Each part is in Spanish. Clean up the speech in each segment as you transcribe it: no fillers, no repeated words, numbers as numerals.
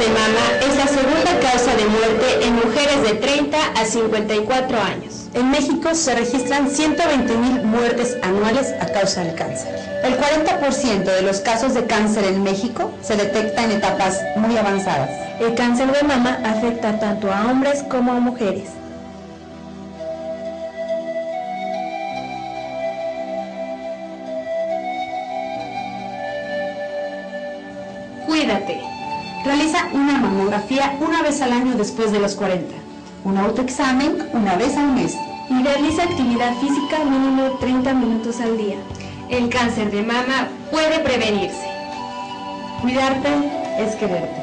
de mama es la segunda causa de muerte en mujeres de 30 a 54 años. En México se registran 120,000 muertes anuales a causa del cáncer. El 40% de los casos de cáncer en México se detecta en etapas muy avanzadas. El cáncer de mama afecta tanto a hombres como a mujeres. Cuídate. Realiza una mamografía una vez al año después de los 40. Un autoexamen una vez al mes. Y realiza actividad física mínimo 30 minutos al día. El cáncer de mama puede prevenirse. Cuidarte es quererte.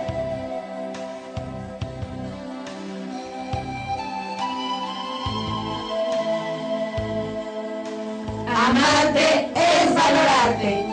Amarte es valorarte.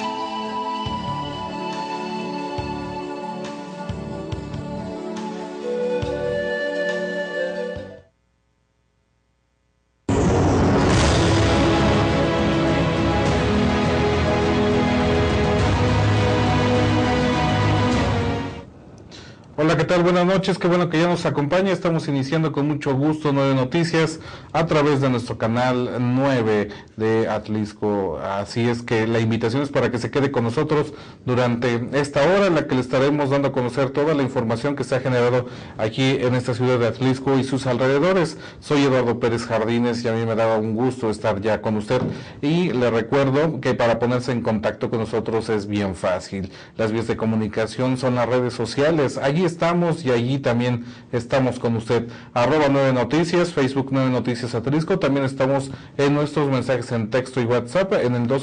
Hola, ¿qué tal? Buenas noches, qué bueno que ya nos acompaña. Estamos iniciando con mucho gusto 9 Noticias a través de nuestro canal 9 de Atlisco. Así es que la invitación es para que se quede con nosotros durante esta hora en la que le estaremos dando a conocer toda la información que se ha generado aquí en esta ciudad de Atlisco y sus alrededores. Soy Eduardo Pérez Jardines y a mí me daba un gusto estar ya con usted. Y le recuerdo que para ponerse en contacto con nosotros es bien fácil. Las vías de comunicación son las redes sociales. Allí estamos y allí también estamos con usted. @9 Noticias, Facebook 9 Noticias Atlisco. También estamos en nuestros mensajes en texto y WhatsApp en el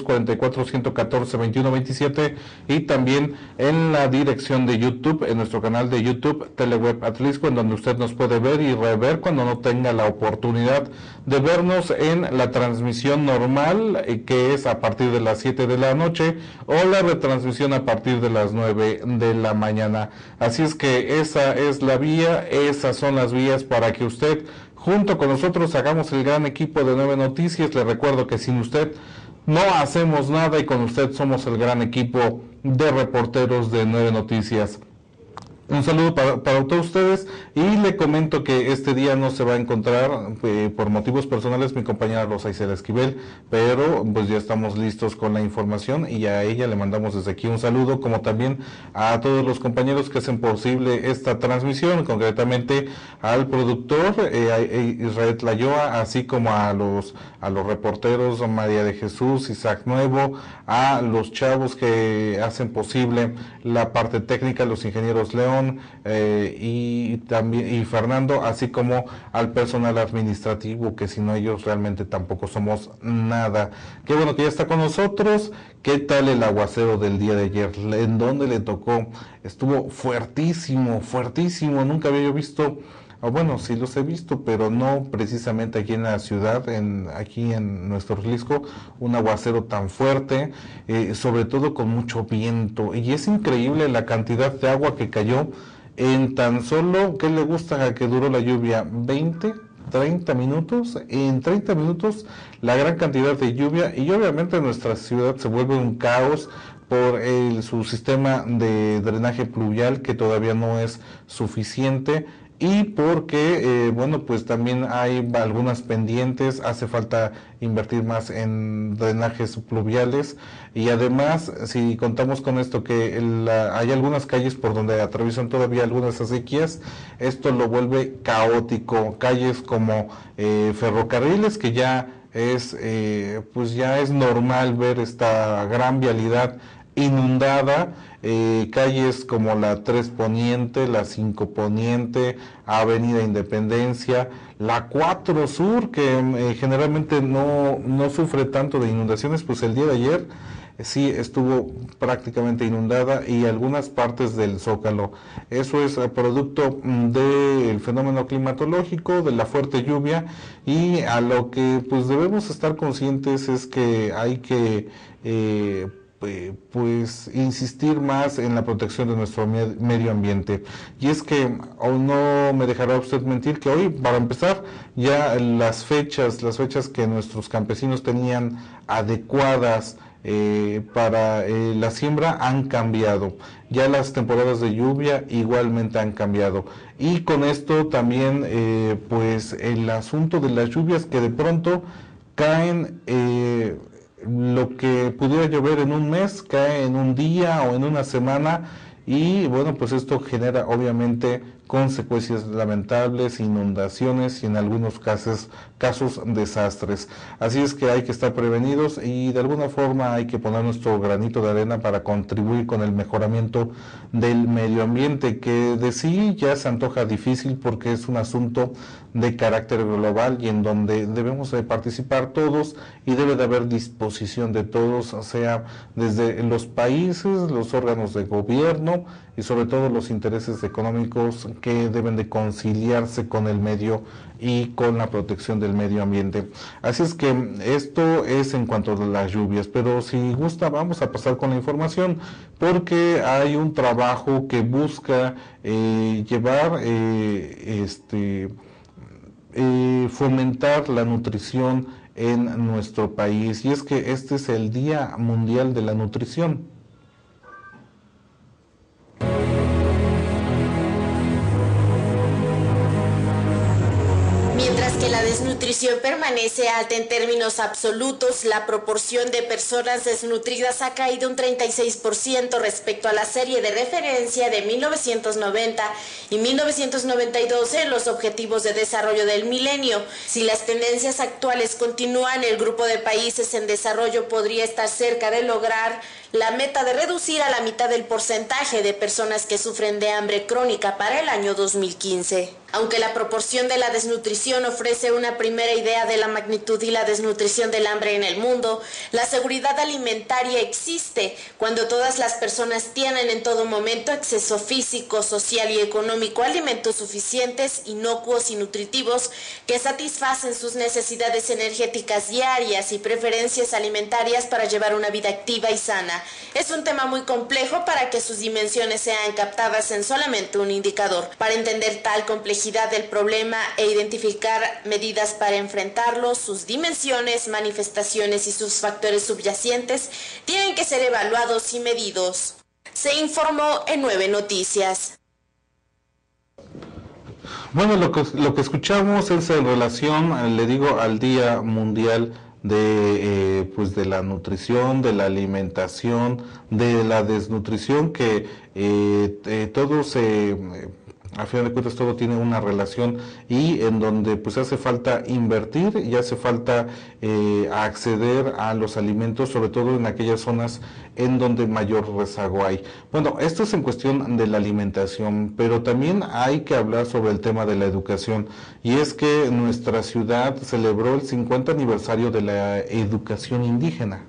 244-114-2127 y también en la dirección de YouTube, en nuestro canal de YouTube Teleweb Atlisco, en donde usted nos puede ver y rever cuando no tenga la oportunidad de vernos en la transmisión normal, que es a partir de las 7 de la noche, o la retransmisión a partir de las 9 de la mañana. Así es que esa es la vía, esas son las vías para que usted junto con nosotros hagamos el gran equipo de 9 Noticias. Le recuerdo que sin usted no hacemos nada y con usted somos el gran equipo de reporteros de 9 Noticias. Un saludo para todos ustedes y le comento que este día no se va a encontrar por motivos personales mi compañera Rosa Isela Esquivel, pero pues ya estamos listos con la información y a ella le mandamos desde aquí un saludo, como también a todos los compañeros que hacen posible esta transmisión, concretamente al productor Israel Tlayoa, así como a los reporteros María de Jesús, Isaac Nuevo, a los chavos que hacen posible la parte técnica, los ingenieros León, y también Fernando, así como al personal administrativo, que sin ellos realmente tampoco somos nada. Qué bueno que ya está con nosotros. ¿Qué tal el aguacero del día de ayer? ¿En dónde le tocó? Estuvo fuertísimo, fuertísimo. Nunca había yo visto, bueno, sí los he visto, pero no precisamente aquí en la ciudad, aquí en nuestro Atlisco, un aguacero tan fuerte, sobre todo con mucho viento. Y es increíble la cantidad de agua que cayó en tan solo, ¿qué le gusta que duró la lluvia? ¿20? 30 minutos, en 30 minutos la gran cantidad de lluvia, y obviamente nuestra ciudad se vuelve un caos por su sistema de drenaje pluvial que todavía no es suficiente, y porque, bueno, pues también hay algunas pendientes, hace falta invertir más en drenajes pluviales, y además, si contamos con esto, que hay algunas calles por donde atraviesan todavía algunas acequias, esto lo vuelve caótico. Calles como ferrocarriles, que ya es, pues ya es normal ver esta gran vialidad inundada, calles como la 3 Poniente, la 5 Poniente, Avenida Independencia, la 4 Sur, que generalmente no sufre tanto de inundaciones, pues el día de ayer sí estuvo prácticamente inundada, y algunas partes del Zócalo. Eso es producto del fenómeno climatológico, de la fuerte lluvia, y a lo que pues debemos estar conscientes es que hay que pues insistir más en la protección de nuestro medio ambiente. Y es que, no me dejará usted mentir, que hoy, para empezar, ya las fechas que nuestros campesinos tenían adecuadas para la siembra han cambiado. Ya las temporadas de lluvia igualmente han cambiado. Y con esto también, pues el asunto de las lluvias que de pronto caen, lo que pudiera llover en un mes, cae en un día o en una semana. Y bueno, pues esto genera obviamente consecuencias lamentables, inundaciones y en algunos casos desastres. Así es que hay que estar prevenidos y de alguna forma hay que poner nuestro granito de arena para contribuir con el mejoramiento del medio ambiente, que de sí ya se antoja difícil porque es un asunto de carácter global y en donde debemos de participar todos y debe de haber disposición de todos, o sea, desde los países, los órganos de gobierno y sobre todo los intereses económicos que deben de conciliarse con el medio y con la protección del medio ambiente. Así es que esto es en cuanto a las lluvias, pero si gusta vamos a pasar con la información porque hay un trabajo que busca llevar fomentar la nutrición en nuestro país, y es que este es el Día Mundial de la Nutrición. Mientras que la desnutrición permanece alta en términos absolutos, la proporción de personas desnutridas ha caído un 36% respecto a la serie de referencia de 1990 y 1992 en los Objetivos de Desarrollo del Milenio. Si las tendencias actuales continúan, el grupo de países en desarrollo podría estar cerca de lograr la meta de reducir a la mitad el porcentaje de personas que sufren de hambre crónica para el año 2015. Aunque la proporción de la desnutrición ofrece una primera idea de la magnitud y la desnutrición del hambre en el mundo, la seguridad alimentaria existe cuando todas las personas tienen en todo momento acceso físico, social y económico a alimentos suficientes, inocuos y nutritivos que satisfacen sus necesidades energéticas diarias y preferencias alimentarias para llevar una vida activa y sana. Es un tema muy complejo para que sus dimensiones sean captadas en solamente un indicador. Para entender tal complejidad del problema e identificar medidas para enfrentarlo, sus dimensiones, manifestaciones y sus factores subyacentes tienen que ser evaluados y medidos. Se informó en 9 Noticias. Bueno, lo que escuchamos es en relación, le digo, al Día Mundial de la nutrición, de la alimentación, de la desnutrición, que todos a final de cuentas todo tiene una relación y en donde pues hace falta invertir y hace falta acceder a los alimentos, sobre todo en aquellas zonas en donde mayor rezago hay. Bueno, esto es en cuestión de la alimentación, pero también hay que hablar sobre el tema de la educación, y es que nuestra ciudad celebró el 50 aniversario de la educación indígena.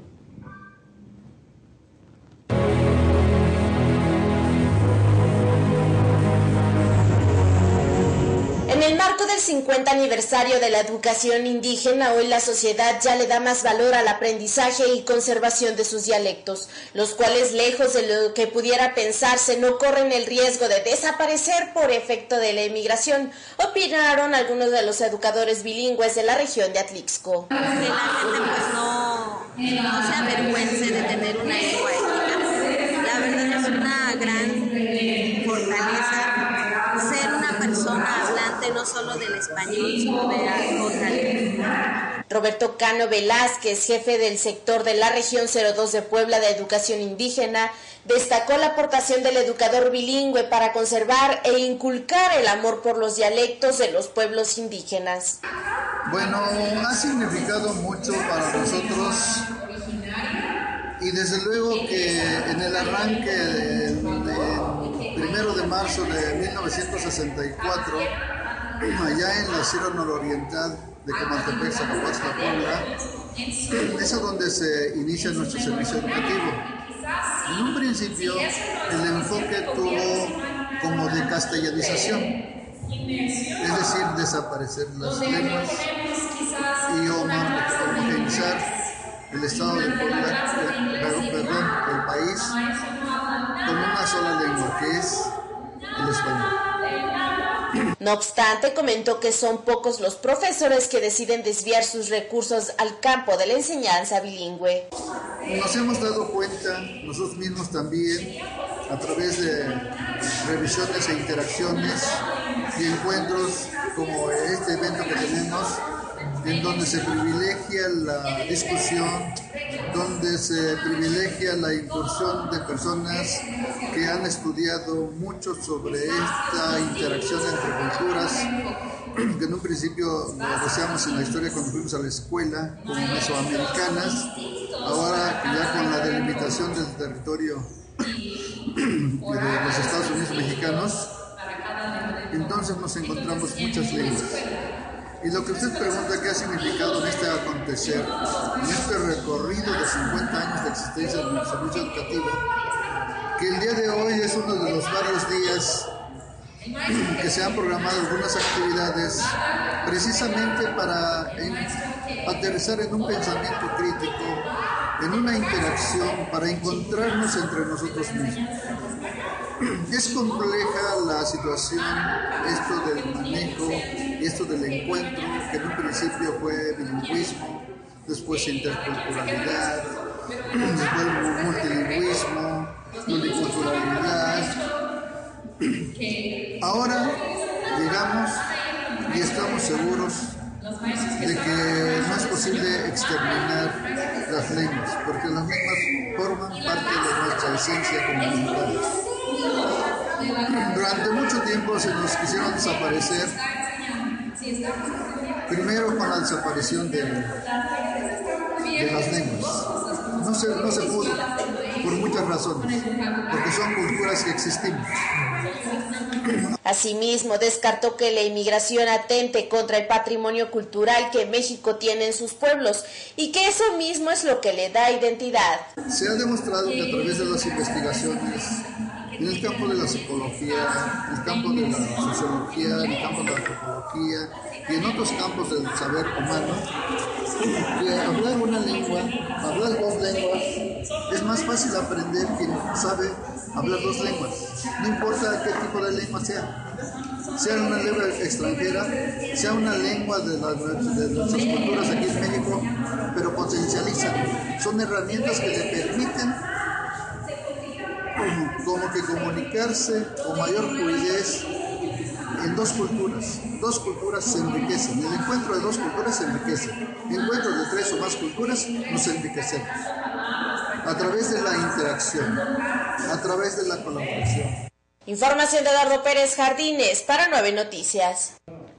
En el marco del 50 aniversario de la educación indígena, hoy la sociedad ya le da más valor al aprendizaje y conservación de sus dialectos, los cuales, lejos de lo que pudiera pensarse, no corren el riesgo de desaparecer por efecto de la emigración, opinaron algunos de los educadores bilingües de la región de Atlixco. Que la gente pues no se avergüence de tener una lengua étnica. La verdad es una gran fortaleza ser una persona hablante no solo del español, sino de otra lengua. Roberto Cano Velázquez, jefe del sector de la región 02 de Puebla de Educación Indígena, destacó la aportación del educador bilingüe para conservar e inculcar el amor por los dialectos de los pueblos indígenas. Bueno, ha significado mucho para nosotros y desde luego que en el arranque del 1 de marzo de 1964, allá en la Sierra Nororiental de Comaltepec, Zacapuazla, Puebla, es donde se inicia nuestro servicio educativo. En un principio, el enfoque tuvo como de castellanización, es decir, desaparecer las lenguas y homogeneizar el estado de Puebla, el país, con una sola lengua, que es el español. No obstante, comentó que son pocos los profesores que deciden desviar sus recursos al campo de la enseñanza bilingüe. Nos hemos dado cuenta nosotros mismos también, a través de revisiones e interacciones y encuentros como este evento que tenemos, en donde se privilegia la discusión, donde se privilegia la incursión de personas que han estudiado mucho sobre esta interacción entre culturas, que en un principio lo deseamos en la historia cuando fuimos a la escuela, como mesoamericanas, ahora ya con la delimitación del territorio de los Estados Unidos mexicanos, entonces nos encontramos muchas lenguas. Y lo que usted pregunta, ¿qué ha significado en este acontecer, en este recorrido de 50 años de existencia del servicio educativo? Que el día de hoy es uno de los varios días que se han programado algunas actividades precisamente para aterrizar en un pensamiento crítico, en una interacción, para encontrarnos entre nosotros mismos. Es compleja la situación, esto del manejo, esto del encuentro, que en un principio fue bilingüismo, después interculturalidad, después multilingüismo, multiculturalidad. Ahora llegamos y estamos seguros de que no es posible exterminar las lenguas, porque las lenguas forman parte de nuestra esencia como mexicanos. Durante mucho tiempo se nos quisieron desaparecer, primero con la desaparición de las lenguas. No se pudo, por muchas razones, porque son culturas que existimos. Asimismo, descartó que la inmigración atente contra el patrimonio cultural que México tiene en sus pueblos y que eso mismo es lo que le da identidad. Se ha demostrado que a través de las investigaciones en el campo de la psicología, en el campo de la sociología, en el campo de la antropología y en otros campos del saber humano, que hablar una lengua, hablar dos lenguas, es más fácil aprender quien sabe hablar dos lenguas. No importa qué tipo de lengua sea una lengua extranjera, sea una lengua de nuestras culturas aquí en México, pero potencializan. Son herramientas que le permiten como que comunicarse con mayor fluidez en dos culturas. Dos culturas se enriquecen. El encuentro de dos culturas se enriquece. Encuentros de tres o más culturas nos enriquecemos. A través de la interacción, a través de la colaboración. Información de Eduardo Pérez Jardines para 9 Noticias.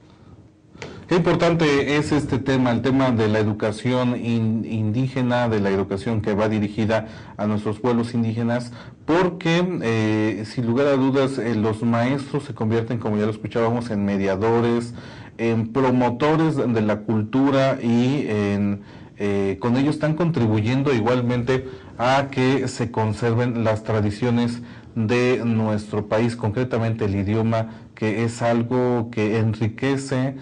Qué importante es este tema, el tema de la educación indígena, de la educación que va dirigida a nuestros pueblos indígenas, porque sin lugar a dudas los maestros se convierten, como ya lo escuchábamos, en mediadores, en promotores de la cultura y con ello están contribuyendo igualmente a que se conserven las tradiciones de nuestro país, concretamente el idioma, que es algo que enriquece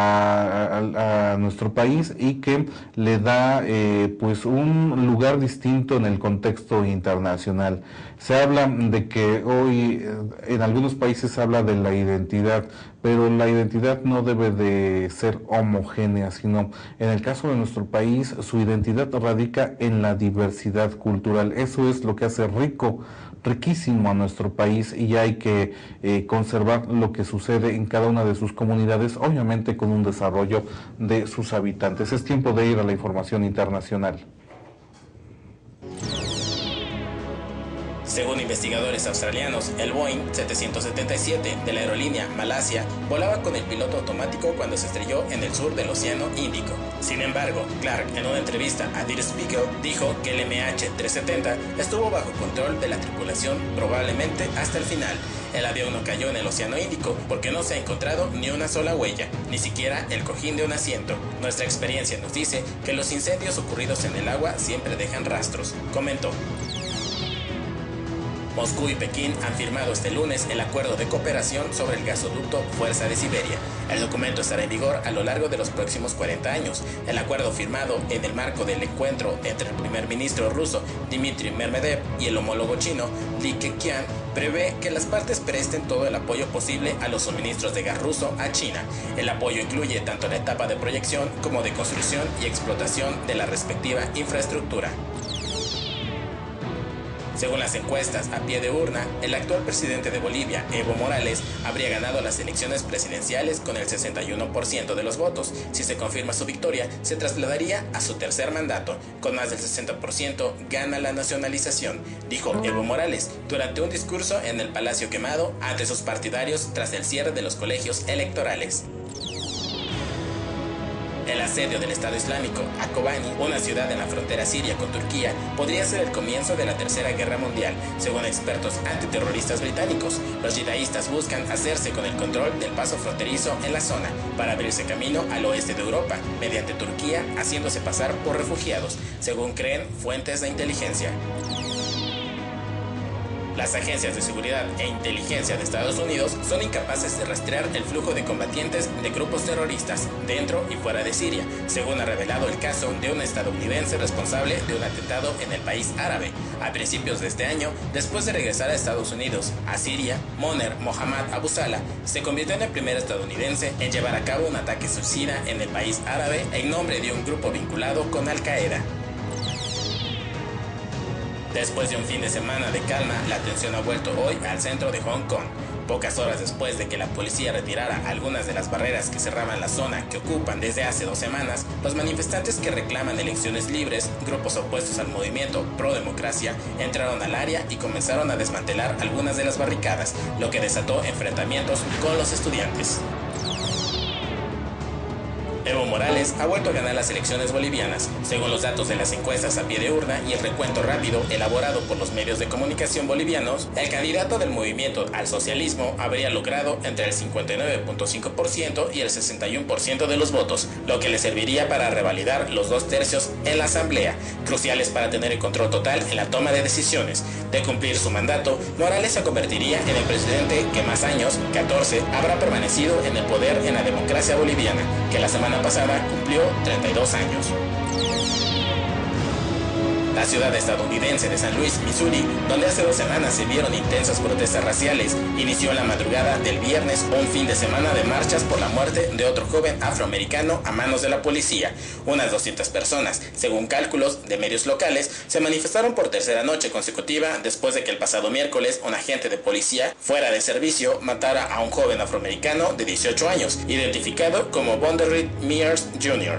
a nuestro país y que le da pues un lugar distinto en el contexto internacional. Se habla de que hoy en algunos países se habla de la identidad, pero la identidad no debe de ser homogénea, sino en el caso de nuestro país su identidad radica en la diversidad cultural. Eso es lo que hace riquísimo a nuestro país, y hay que conservar lo que sucede en cada una de sus comunidades, obviamente con un desarrollo de sus habitantes. Es tiempo de ir a la información internacional. Según investigadores australianos, el Boeing 777 de la aerolínea Malasia volaba con el piloto automático cuando se estrelló en el sur del Océano Índico. Sin embargo, Clark, en una entrevista a Der Spiegel, dijo que el MH370 estuvo bajo control de la tripulación probablemente hasta el final. El avión no cayó en el Océano Índico porque no se ha encontrado ni una sola huella, ni siquiera el cojín de un asiento. Nuestra experiencia nos dice que los incendios ocurridos en el agua siempre dejan rastros, comentó. Moscú y Pekín han firmado este lunes el acuerdo de cooperación sobre el gasoducto Fuerza de Siberia. El documento estará en vigor a lo largo de los próximos 40 años. El acuerdo firmado en el marco del encuentro entre el primer ministro ruso Dmitry Medvedev y el homólogo chino Li Keqiang prevé que las partes presten todo el apoyo posible a los suministros de gas ruso a China. El apoyo incluye tanto la etapa de proyección como de construcción y explotación de la respectiva infraestructura. Según las encuestas a pie de urna, el actual presidente de Bolivia, Evo Morales, habría ganado las elecciones presidenciales con el 61% de los votos. Si se confirma su victoria, se trasladaría a su tercer mandato. Con más del 60% gana la nacionalización, dijo Evo Morales durante un discurso en el Palacio Quemado ante sus partidarios tras el cierre de los colegios electorales. El asedio del Estado Islámico a Kobani, una ciudad en la frontera siria con Turquía, podría ser el comienzo de la Tercera Guerra Mundial, según expertos antiterroristas británicos. Los yidaístas buscan hacerse con el control del paso fronterizo en la zona para abrirse camino al oeste de Europa, mediante Turquía, haciéndose pasar por refugiados, según creen fuentes de inteligencia. Las agencias de seguridad e inteligencia de Estados Unidos son incapaces de rastrear el flujo de combatientes de grupos terroristas dentro y fuera de Siria, según ha revelado el caso de un estadounidense responsable de un atentado en el país árabe. A principios de este año, después de regresar a Estados Unidos, a Siria, Moner Mohammad Abu Salah se convirtió en el primer estadounidense en llevar a cabo un ataque suicida en el país árabe en nombre de un grupo vinculado con Al-Qaeda. Después de un fin de semana de calma, la atención ha vuelto hoy al centro de Hong Kong. Pocas horas después de que la policía retirara algunas de las barreras que cerraban la zona que ocupan desde hace 2 semanas, los manifestantes que reclaman elecciones libres, grupos opuestos al movimiento pro-democracia, entraron al área y comenzaron a desmantelar algunas de las barricadas, lo que desató enfrentamientos con los estudiantes. Evo Morales ha vuelto a ganar las elecciones bolivianas. Según los datos de las encuestas a pie de urna y el recuento rápido elaborado por los medios de comunicación bolivianos, el candidato del movimiento al socialismo habría logrado entre el 59.5% y el 61% de los votos, lo que le serviría para revalidar los 2/3 en la asamblea, cruciales para tener el control total en la toma de decisiones. De cumplir su mandato, Morales se convertiría en el presidente que más años, 14, habrá permanecido en el poder en la democracia boliviana, que la semana pasada cumplió 32 años. La ciudad estadounidense de San Luis, Missouri, donde hace 2 semanas se vieron intensas protestas raciales, inició la madrugada del viernes un fin de semana de marchas por la muerte de otro joven afroamericano a manos de la policía. Unas 200 personas, según cálculos de medios locales, se manifestaron por tercera noche consecutiva después de que el pasado miércoles un agente de policía fuera de servicio matara a un joven afroamericano de 18 años, identificado como Bonderrick Mears Jr.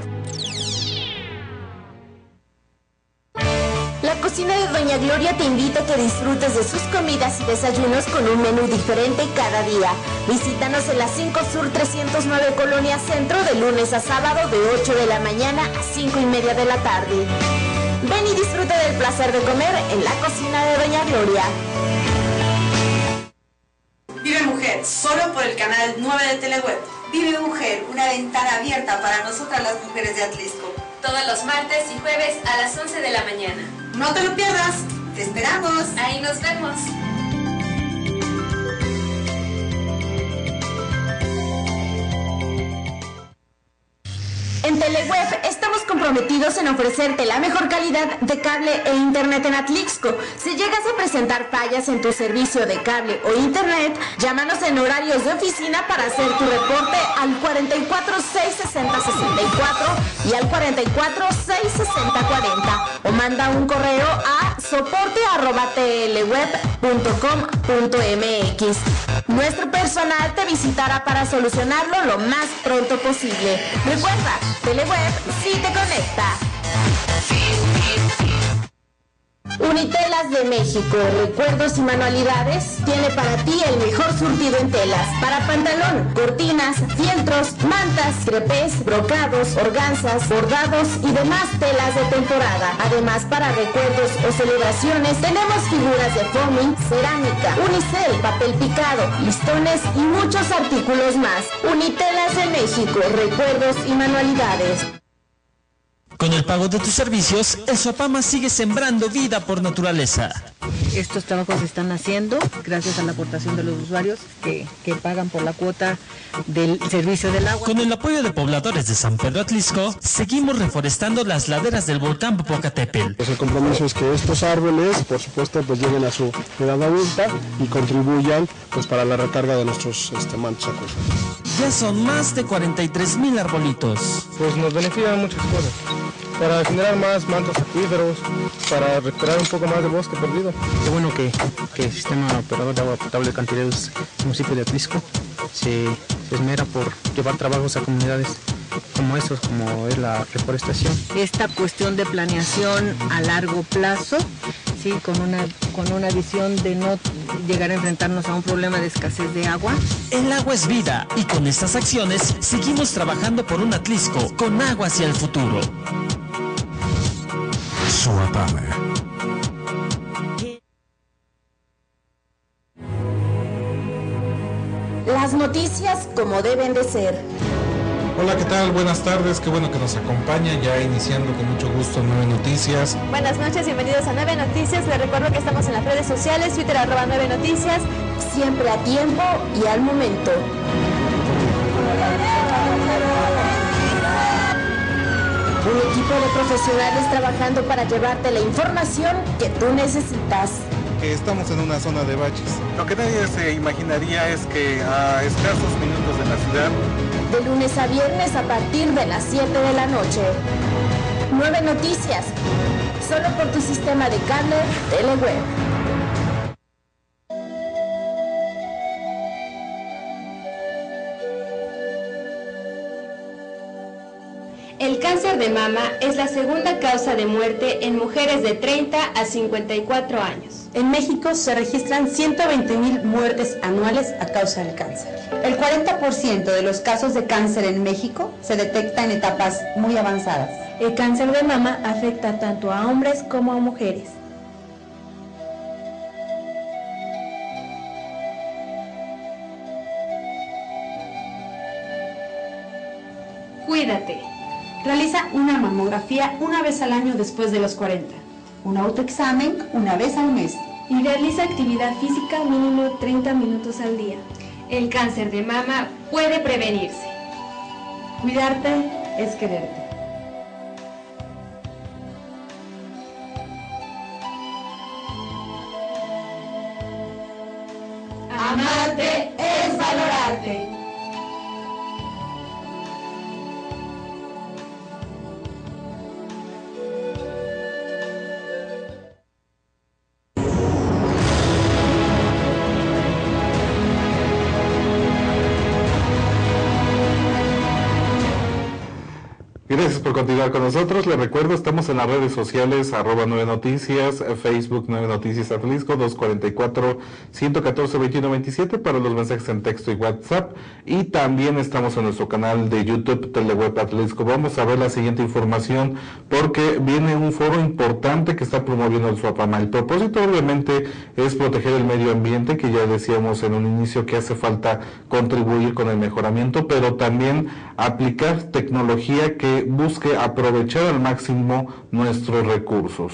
La cocina de Doña Gloria te invita a que disfrutes de sus comidas y desayunos con un menú diferente cada día. Visítanos en la 5 Sur 309 Colonia Centro de lunes a sábado de 8 de la mañana a 5:30 de la tarde. Ven y disfruta del placer de comer en la cocina de Doña Gloria. Vive Mujer, solo por el canal 9 de Teleweb. Vive Mujer, una ventana abierta para nosotras las mujeres de Atlisco. Todos los martes y jueves a las 11 de la mañana. No te lo pierdas, te esperamos. Ahí nos vemos. En Teleweb estamos comprometidos en ofrecerte la mejor calidad de cable e internet en Atlixco. Si llegas a presentar fallas en tu servicio de cable o internet, llámanos en horarios de oficina para hacer tu reporte al 44 660 64 y al 44 660 40 o manda un correo a soporte@tleweb.com.mx. Nuestro personal te visitará para solucionarlo lo más pronto posible. Recuerda, Teleweb sí te conecta. Unitelas de México, recuerdos y manualidades, tiene para ti el mejor surtido en telas, para pantalón, cortinas, fieltros, mantas, crepés, brocados, organzas, bordados y demás telas de temporada. Además, para recuerdos o celebraciones, tenemos figuras de foaming, cerámica, unicel, papel picado, listones y muchos artículos más. Unitelas de México, recuerdos y manualidades. Con el pago de tus servicios, el Suapama sigue sembrando vida por naturaleza. Estos trabajos se están haciendo gracias a la aportación de los usuarios que pagan por la cuota del servicio del agua. Con el apoyo de pobladores de San Pedro Atlisco, seguimos reforestando las laderas del volcán Popocatépetl. Pues el compromiso es que estos árboles, por supuesto, pues lleguen a su edad adulta y contribuyan pues para la recarga de nuestros mantos acuíferos. Ya son más de 43,000 arbolitos. Pues nos benefician muchas cosas. Para generar más mantos acuíferos, para recuperar un poco más de bosque perdido. Qué bueno que el Sistema Operador de Agua Potable de Cantileros, municipio de Atlisco, se esmera por llevar trabajos a comunidades como estos, como es la reforestación. Esta cuestión de planeación a largo plazo, sí, con una visión de no llegar a enfrentarnos a un problema de escasez de agua. El agua es vida y con estas acciones seguimos trabajando por un Atlisco con agua hacia el futuro. Suapama. Las noticias como deben de ser. Hola, ¿qué tal? Buenas tardes, qué bueno que nos acompaña, ya iniciando con mucho gusto 9 Noticias. Buenas noches, bienvenidos a 9 Noticias. Les recuerdo que estamos en las redes sociales, Twitter @9 Noticias. Siempre a tiempo y al momento. Un equipo de profesionales trabajando para llevarte la información que tú necesitas. Estamos en una zona de baches. Lo que nadie se imaginaría es que a escasos minutos de la ciudad, de lunes a viernes a partir de las 7 de la noche. 9 Noticias, solo por tu sistema de cable Teleweb. El cáncer de mama es la segunda causa de muerte en mujeres de 30 a 54 años. En México se registran 120,000 muertes anuales a causa del cáncer. El 40% de los casos de cáncer en México se detecta en etapas muy avanzadas. El cáncer de mama afecta tanto a hombres como a mujeres. Cuídate. Realiza una mamografía una vez al año después de los 40. Un autoexamen una vez al mes. Y realiza actividad física mínimo 30 minutos al día. El cáncer de mama puede prevenirse. Cuidarte es quererte. Amarte es valorarte. Gracias por continuar con nosotros. Les recuerdo, estamos en las redes sociales, @9 Noticias, Facebook 9 Noticias Atlisco, 244-114-2127 para los mensajes en texto y WhatsApp. Y también estamos en nuestro canal de YouTube, Teleweb Atlisco. Vamos a ver la siguiente información porque viene un foro importante que está promoviendo el Suapama. El propósito obviamente es proteger el medio ambiente, que ya decíamos en un inicio que hace falta contribuir con el mejoramiento, pero también aplicar tecnología que busque aprovechar al máximo nuestros recursos.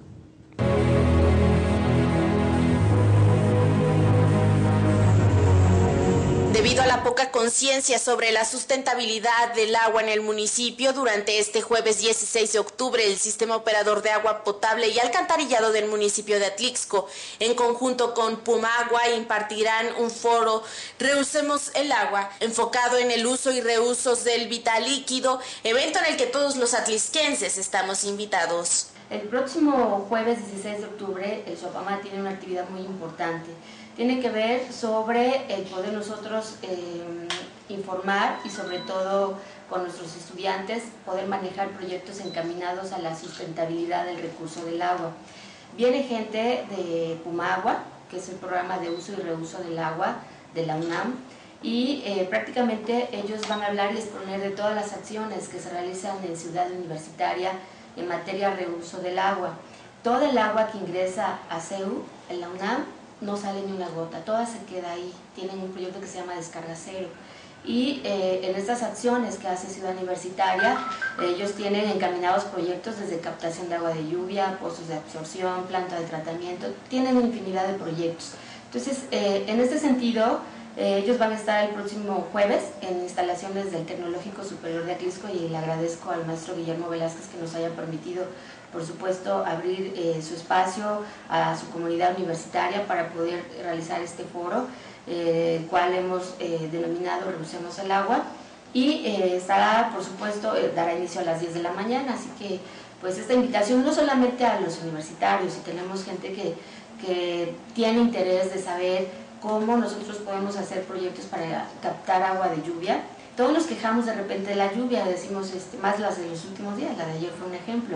Debido a la poca conciencia sobre la sustentabilidad del agua en el municipio, durante este jueves 16 de octubre, el Sistema Operador de Agua Potable y Alcantarillado del municipio de Atlixco, en conjunto con Pumagua, impartirán un foro Reusemos el Agua, enfocado en el uso y reusos del vital líquido, evento en el que todos los atlisquenses estamos invitados. El próximo jueves 16 de octubre, el Suapama tiene una actividad muy importante. Tiene que ver sobre el poder nosotros informar y sobre todo con nuestros estudiantes poder manejar proyectos encaminados a la sustentabilidad del recurso del agua. Viene gente de Pumagua, que es el programa de uso y reuso del agua de la UNAM, y prácticamente ellos van a hablar y exponer de todas las acciones que se realizan en Ciudad Universitaria en materia de reuso del agua. Todo el agua que ingresa a CEU, en la UNAM, no sale ni una gota, toda se queda ahí. Tienen un proyecto que se llama Descarga Cero. y en estas acciones que hace Ciudad Universitaria, ellos tienen encaminados proyectos desde captación de agua de lluvia, pozos de absorción, planta de tratamiento, tienen infinidad de proyectos. Entonces, en este sentido, ellos van a estar el próximo jueves en instalaciones del Tecnológico Superior de Atlisco, y le agradezco al maestro Guillermo Velázquez que nos haya permitido, por supuesto, abrir su espacio a su comunidad universitaria para poder realizar este foro, el cual hemos denominado Reducemos el Agua, y estará, por supuesto, dará inicio a las 10 de la mañana, así que pues esta invitación no solamente a los universitarios, y tenemos gente que tiene interés de saber cómo nosotros podemos hacer proyectos para captar agua de lluvia. Todos nos quejamos de repente de la lluvia, decimos, más las de los últimos días, la de ayer fue un ejemplo.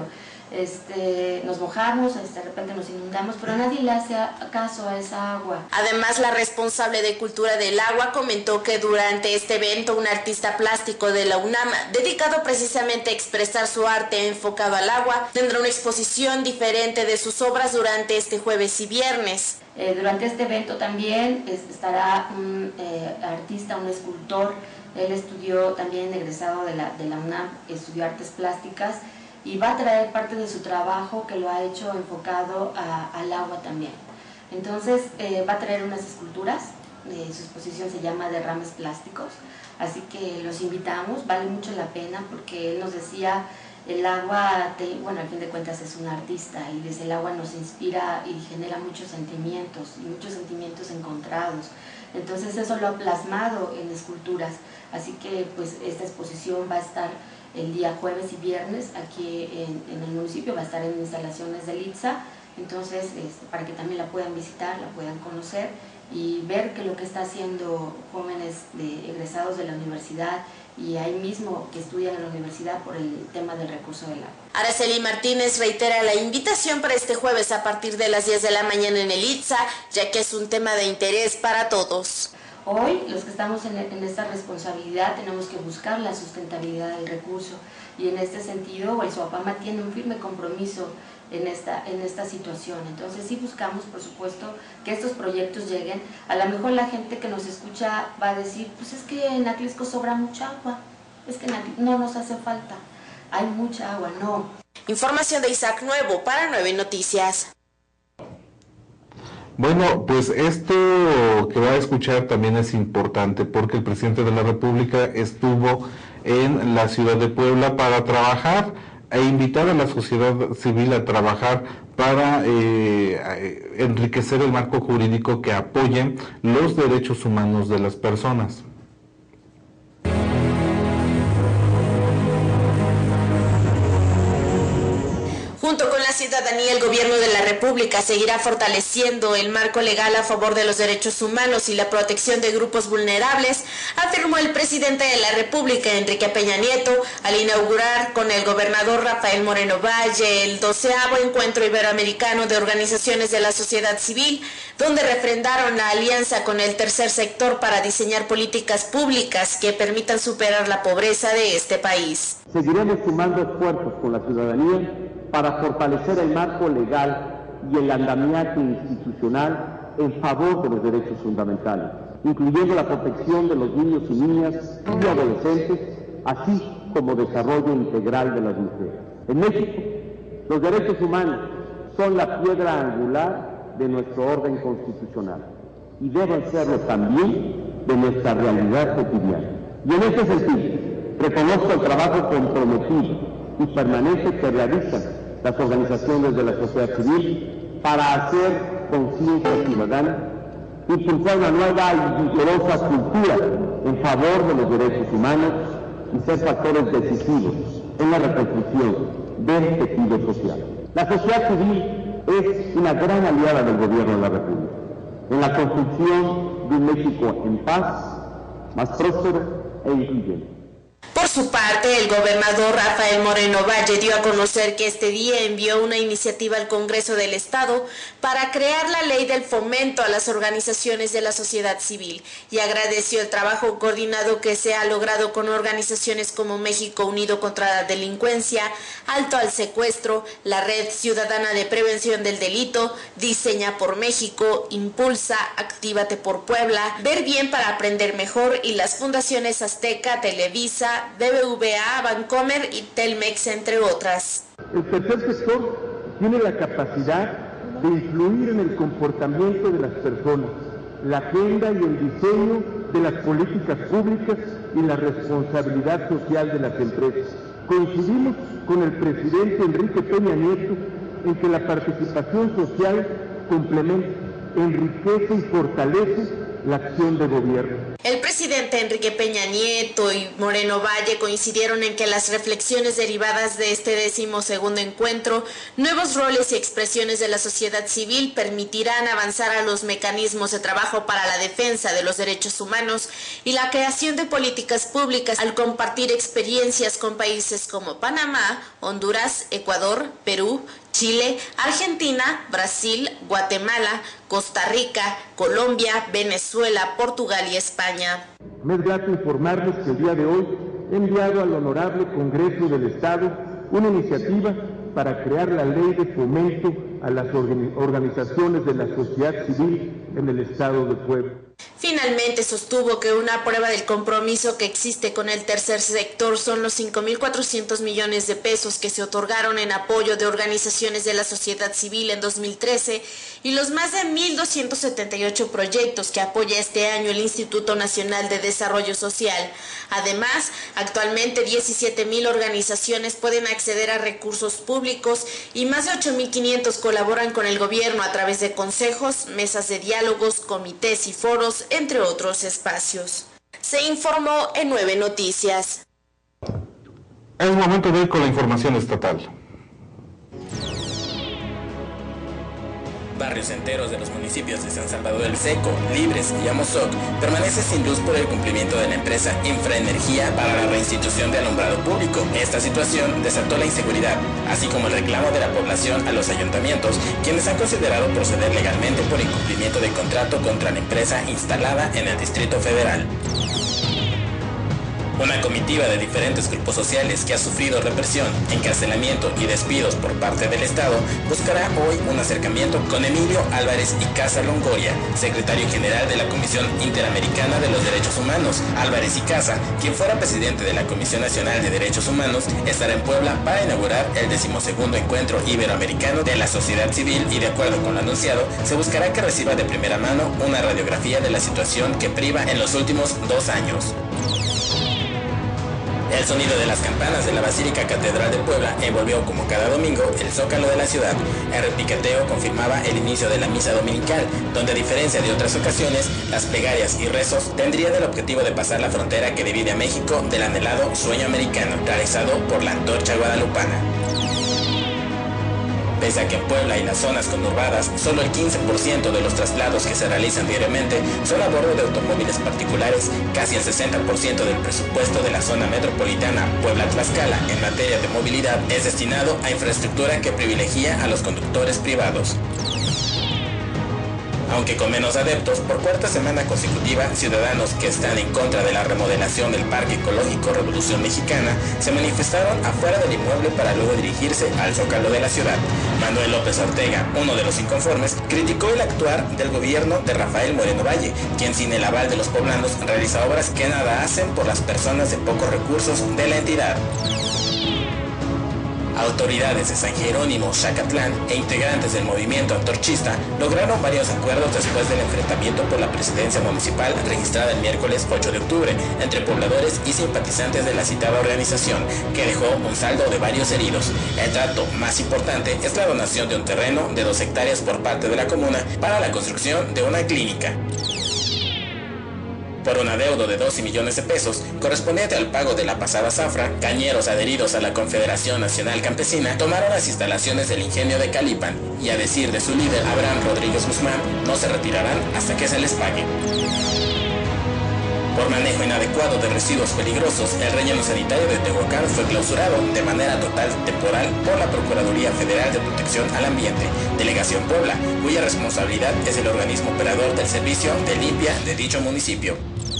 Nos mojamos, de repente nos inundamos, pero nadie le hace caso a esa agua. Además, la responsable de Cultura del Agua comentó que durante este evento un artista plástico de la UNAM, dedicado precisamente a expresar su arte enfocado al agua, tendrá una exposición diferente de sus obras durante este jueves y viernes. Durante este evento también estará un artista, un escultor. Él estudió también, egresado de la UNAM, estudió artes plásticas, y va a traer parte de su trabajo que lo ha hecho enfocado al agua también. Entonces va a traer unas esculturas, su exposición se llama Derrames Plásticos, así que los invitamos, vale mucho la pena, porque él nos decía, el agua, al fin de cuentas es un artista, y desde el agua nos inspira y genera muchos sentimientos encontrados. Entonces eso lo ha plasmado en esculturas, así que pues esta exposición va a estar el día jueves y viernes aquí en el municipio, va a estar en instalaciones del ITSA, entonces para que también la puedan visitar, la puedan conocer y ver que lo que está haciendo jóvenes egresados de la universidad, y ahí mismo que estudian en la universidad por el tema del recurso del agua. Araceli Martínez reitera la invitación para este jueves a partir de las 10 de la mañana en el ITSA, ya que es un tema de interés para todos. Hoy, los que estamos en esta responsabilidad, tenemos que buscar la sustentabilidad del recurso, y en este sentido el SOAPAMA tiene un firme compromiso en esta situación. Entonces sí buscamos, por supuesto, que estos proyectos lleguen. A lo mejor la gente que nos escucha va a decir, pues es que en Atlisco sobra mucha agua, es que no nos hace falta, hay mucha agua, no. Información de Isaac Nuevo para 9 Noticias. Bueno, pues esto que va a escuchar también es importante, porque el presidente de la República estuvo en la ciudad de Puebla para trabajar e invitar a la sociedad civil a trabajar para enriquecer el marco jurídico que apoye los derechos humanos de las personas. Junto con la ciudadanía, el gobierno de la República seguirá fortaleciendo el marco legal a favor de los derechos humanos y la protección de grupos vulnerables, afirmó el presidente de la República, Enrique Peña Nieto, al inaugurar con el gobernador Rafael Moreno Valle el 12º Encuentro Iberoamericano de Organizaciones de la Sociedad Civil, donde refrendaron la alianza con el tercer sector para diseñar políticas públicas que permitan superar la pobreza de este país. Seguiremos sumando esfuerzos con la ciudadanía para fortalecer el marco legal y el andamiaje institucional en favor de los derechos fundamentales, incluyendo la protección de los niños y niñas y adolescentes, así como desarrollo integral de las mujeres. En México, los derechos humanos son la piedra angular de nuestro orden constitucional y deben serlo también de nuestra realidad cotidiana. Y en este sentido, reconozco el trabajo comprometido y permanente que realizan las organizaciones de la sociedad civil para hacer conciencia ciudadana, impulsar una nueva y vigorosa cultura en favor de los derechos humanos y ser factores decisivos en la reconstrucción del tejido social. La sociedad civil es una gran aliada del gobierno de la República en la construcción de un México en paz, más próspero e incluyente. Por su su parte, el gobernador Rafael Moreno Valle dio a conocer que este día envió una iniciativa al Congreso del Estado para crear la ley del fomento a las organizaciones de la sociedad civil y agradeció el trabajo coordinado que se ha logrado con organizaciones como México Unido contra la Delincuencia, Alto al Secuestro, la Red Ciudadana de Prevención del Delito, Diseña por México, Impulsa, Actívate por Puebla, Ver Bien para Aprender Mejor y las fundaciones Azteca, Televisa, BBVA, Bancomer y Telmex, entre otras. El tercer sector tiene la capacidad de influir en el comportamiento de las personas, la agenda y el diseño de las políticas públicas y la responsabilidad social de las empresas. Coincidimos con el presidente Enrique Peña Nieto en que la participación social complementa, enriquece y fortalece la acción de gobierno. El presidente Enrique Peña Nieto y Moreno Valle coincidieron en que las reflexiones derivadas de este 12º encuentro, nuevos roles y expresiones de la sociedad civil permitirán avanzar a los mecanismos de trabajo para la defensa de los derechos humanos y la creación de políticas públicas al compartir experiencias con países como Panamá, Honduras, Ecuador, Perú, Chile, Argentina, Brasil, Guatemala, Costa Rica, Colombia, Venezuela, Portugal y España. Me es grato informarles que el día de hoy he enviado al Honorable Congreso del Estado una iniciativa para crear la ley de fomento a las organizaciones de la sociedad civil en el Estado de Puebla. Finalmente sostuvo que una prueba del compromiso que existe con el tercer sector son los 5.400 millones de pesos que se otorgaron en apoyo de organizaciones de la sociedad civil en 2013 y los más de 1.278 proyectos que apoya este año el Instituto Nacional de Desarrollo Social. Además, actualmente 17.000 organizaciones pueden acceder a recursos públicos y más de 8.500 colaboran con el gobierno a través de consejos, mesas de diálogos, comités y foros, entre otros espacios. Se informó en 9 Noticias. Es momento de ir con la información estatal. Barrios enteros de los municipios de San Salvador del Seco, Libres y Amozoc permanecen sin luz por el cumplimiento de la empresa Infraenergía para la reinstitución de alumbrado público. Esta situación desató la inseguridad, así como el reclamo de la población a los ayuntamientos, quienes han considerado proceder legalmente por incumplimiento de contrato contra la empresa instalada en el Distrito Federal. Una comitiva de diferentes grupos sociales que ha sufrido represión, encarcelamiento y despidos por parte del Estado buscará hoy un acercamiento con Emilio Álvarez y Casa Longoria, secretario general de la Comisión Interamericana de los Derechos Humanos. Álvarez y Casa, quien fuera presidente de la Comisión Nacional de Derechos Humanos, estará en Puebla para inaugurar el 12º Encuentro Iberoamericano de la Sociedad Civil y, de acuerdo con lo anunciado, se buscará que reciba de primera mano una radiografía de la situación que priva en los últimos 2 años. El sonido de las campanas de la Basílica Catedral de Puebla envolvió como cada domingo el zócalo de la ciudad. El repiqueteo confirmaba el inicio de la misa dominical, donde a diferencia de otras ocasiones, las plegarias y rezos tendrían el objetivo de pasar la frontera que divide a México del anhelado sueño americano, realizado por la antorcha guadalupana. Pese a que en Puebla y las zonas conurbadas, solo el 15% de los traslados que se realizan diariamente son a bordo de automóviles particulares, casi el 60% del presupuesto de la zona metropolitana Puebla-Tlaxcala en materia de movilidad es destinado a infraestructura que privilegia a los conductores privados. Aunque con menos adeptos, por cuarta semana consecutiva, ciudadanos que están en contra de la remodelación del Parque Ecológico Revolución Mexicana se manifestaron afuera del inmueble para luego dirigirse al zócalo de la ciudad. Manuel López Ortega, uno de los inconformes, criticó el actuar del gobierno de Rafael Moreno Valle, quien sin el aval de los poblanos realiza obras que nada hacen por las personas de pocos recursos de la entidad. Autoridades de San Jerónimo, Xacatlán e integrantes del movimiento antorchista lograron varios acuerdos después del enfrentamiento por la presidencia municipal registrada el miércoles 8 de octubre entre pobladores y simpatizantes de la citada organización, que dejó un saldo de varios heridos. El trato más importante es la donación de un terreno de 2 hectáreas por parte de la comuna para la construcción de una clínica. Por un adeudo de 12 millones de pesos, correspondiente al pago de la pasada zafra, cañeros adheridos a la Confederación Nacional Campesina tomaron las instalaciones del ingenio de Calipan y, a decir de su líder Abraham Rodríguez Guzmán, no se retirarán hasta que se les pague. Por manejo inadecuado de residuos peligrosos, el relleno sanitario de Tehuacán fue clausurado de manera total temporal por la Procuraduría Federal de Protección al Ambiente, Delegación Puebla, cuya responsabilidad es el organismo operador del servicio de limpia de dicho municipio.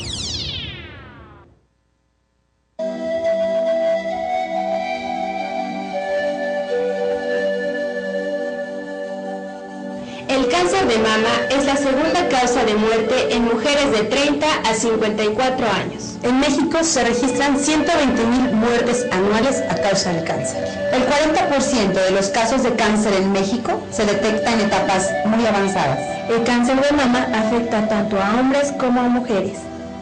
El cáncer de mama es la segunda causa de muerte en mujeres de 30 a 54 años. En México se registran 120,000 muertes anuales a causa del cáncer. El 40% de los casos de cáncer en México se detecta en etapas muy avanzadas. El cáncer de mama afecta tanto a hombres como a mujeres.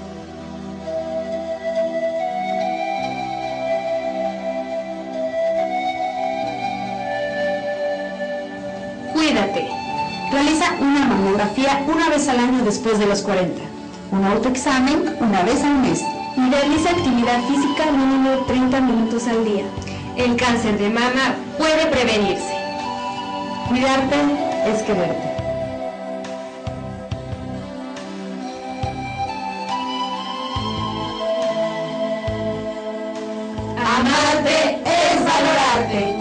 Cuídate. Realiza una mamografía una vez al año después de los 40. Un autoexamen una vez al mes. Y realiza actividad física mínimo 30 minutos al día. El cáncer de mama puede prevenirse. Cuidarte es quererte. Amarte es valorarte.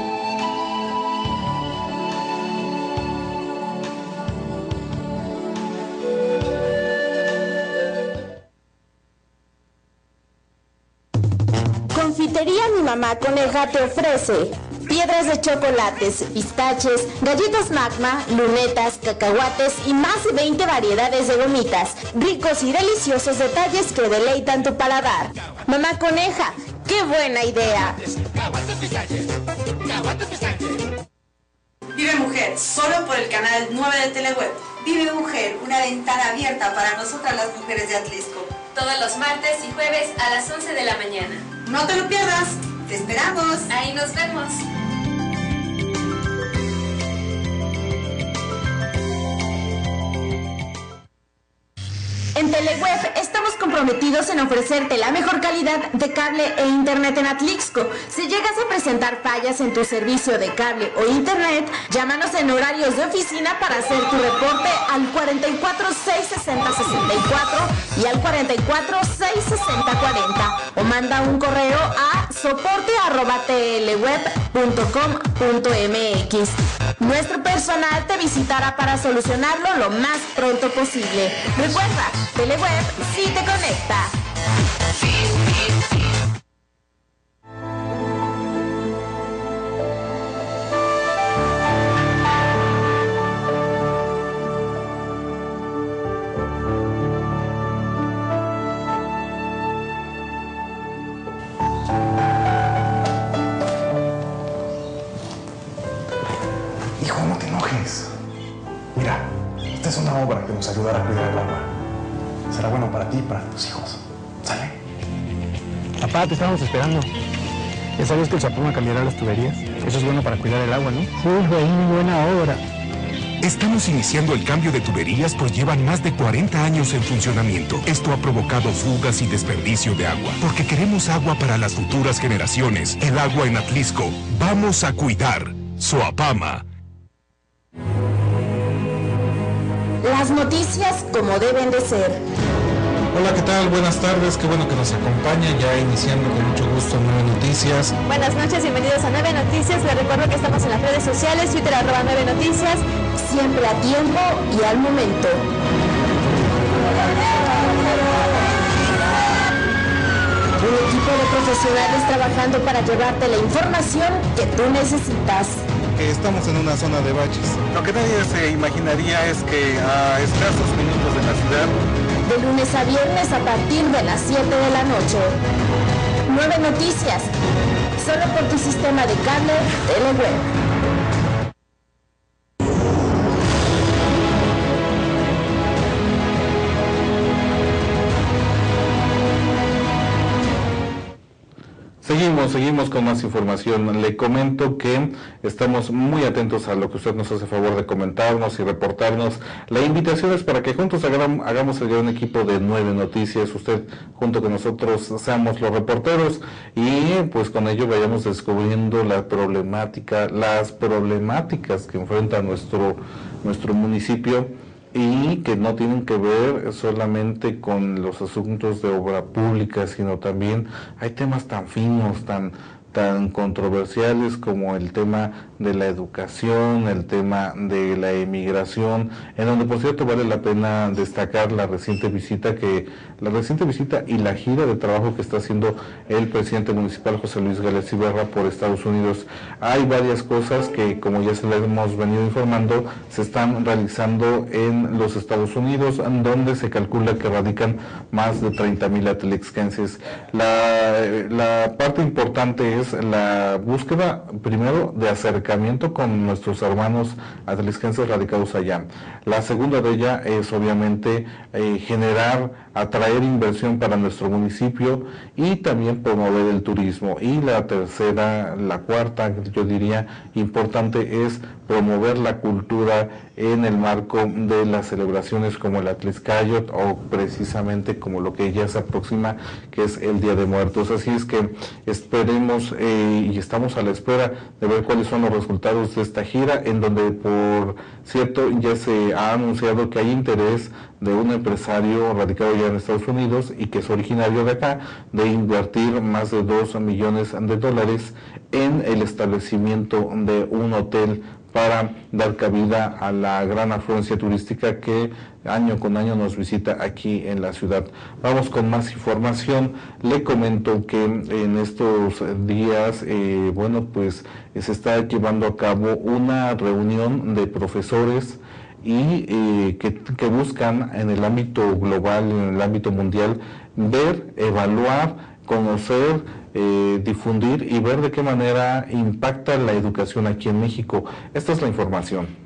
Confitería Mi Mamá Coneja te ofrece piedras de chocolates, pistaches, galletas magma, lunetas, cacahuates y más de 20 variedades de gomitas. Ricos y deliciosos detalles que deleitan tu paladar. Mamá Coneja, ¡qué buena idea! Vive Mujer, solo por el canal 9 de Teleweb. Vive Mujer, una ventana abierta para nosotras las mujeres de Atlisco. Todos los martes y jueves a las 11 de la mañana. No te lo pierdas. Te esperamos. Ahí nos vemos. En Teleweb estamos comprometidos en ofrecerte la mejor calidad de cable e internet en Atlixco. Si llegas a presentar fallas en tu servicio de cable o internet, llámanos en horarios de oficina para hacer tu reporte al 44 660 64 y al 44 660 40 o manda un correo a soporte@tleweb.com.mx. Nuestro personal te visitará para solucionarlo lo más pronto posible. Recuerda, Teleweb sí te conecta. Hijo, no te enojes. Mira, esta es una obra que nos ayudará a cuidar el agua. Será bueno para ti y para tus hijos. ¿Sale? Papá, te estábamos esperando. ¿Ya sabes que el Zapoma cambiará las tuberías? Eso es bueno para cuidar el agua, ¿no? Sí, fue muy buena obra. Estamos iniciando el cambio de tuberías, pues llevan más de 40 años en funcionamiento. Esto ha provocado fugas y desperdicio de agua. Porque queremos agua para las futuras generaciones. El agua en Atlisco. Vamos a cuidar. Soapama. Las noticias como deben de ser. Hola, ¿qué tal? Buenas tardes, qué bueno que nos acompaña, ya iniciando con mucho gusto 9 Noticias. Buenas noches, bienvenidos a 9 Noticias. Les recuerdo que estamos en las redes sociales, Twitter @9 Noticias. Siempre a tiempo y al momento. Un equipo de profesionales trabajando para llevarte la información que tú necesitas. Estamos en una zona de baches. Lo que nadie se imaginaría es que a escasos minutos de la ciudad, de lunes a viernes a partir de las 7 de la noche. 9 Noticias, solo por tu sistema de cable Teleweb. Seguimos con más información. Le comento que estamos muy atentos a lo que usted nos hace favor de comentarnos y reportarnos. La invitación es para que juntos hagamos el gran equipo de 9 Noticias. Usted junto con nosotros seamos los reporteros y pues con ello vayamos descubriendo las problemáticas que enfrenta nuestro municipio y que no tienen que ver solamente con los asuntos de obra pública, sino también hay temas tan finos, tan controversiales como el tema de la educación, el tema de la emigración, en donde por cierto vale la pena destacar la reciente visita y la gira de trabajo que está haciendo el presidente municipal José Luis Gálvez Iberra por Estados Unidos. Hay varias cosas que, como ya se les hemos venido informando, se están realizando en los Estados Unidos, donde se calcula que radican más de 30,000 atlixquenses. La parte importante es la búsqueda, primero, de acercamiento con nuestros hermanos atlisquenses radicados allá. La segunda de ella es, obviamente, atraer inversión para nuestro municipio y también promover el turismo. Y la tercera, la cuarta, yo diría, importante es promover la cultura en el marco de las celebraciones como el Atliscayot o precisamente como lo que ya se aproxima, que es el Día de Muertos. Así es que esperemos y estamos a la espera de ver cuáles son los resultados de esta gira, en donde, por cierto, ya se ha anunciado que hay interés de un empresario radicado ya en Estados Unidos y que es originario de acá, de invertir más de $2 millones en el establecimiento de un hotel para dar cabida a la gran afluencia turística que año con año nos visita aquí en la ciudad. Vamos con más información. Le comento que en estos días, pues se está llevando a cabo una reunión de profesores y que buscan en el ámbito global, en el ámbito mundial, ver, evaluar, conocer, difundir y ver de qué manera impacta la educación aquí en México. Esta es la información.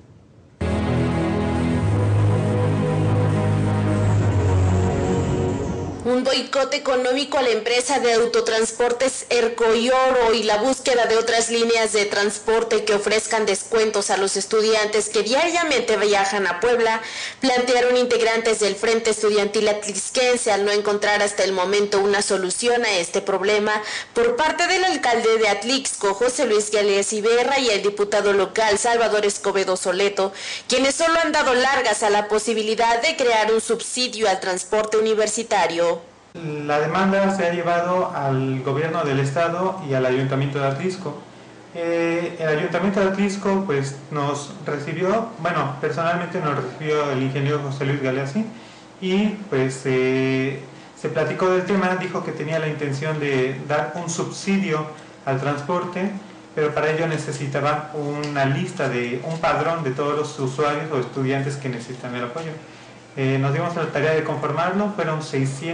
Un boicot económico a la empresa de autotransportes ERCO y Oro y la búsqueda de otras líneas de transporte que ofrezcan descuentos a los estudiantes que diariamente viajan a Puebla, plantearon integrantes del Frente Estudiantil Atlisquense al no encontrar hasta el momento una solución a este problema por parte del alcalde de Atlixco, José Luis Gálvez Iberra, y el diputado local Salvador Escobedo Soleto, quienes solo han dado largas a la posibilidad de crear un subsidio al transporte universitario. La demanda se ha llevado al gobierno del estado y al ayuntamiento de Atlisco. El ayuntamiento de Atlisco pues nos recibió, personalmente nos recibió el ingeniero José Luis Gálvez y pues se platicó del tema, dijo que tenía la intención de dar un subsidio al transporte, pero para ello necesitaba una lista un padrón de todos los usuarios o estudiantes que necesitan el apoyo. Nos dimos la tarea de conformarlo, fueron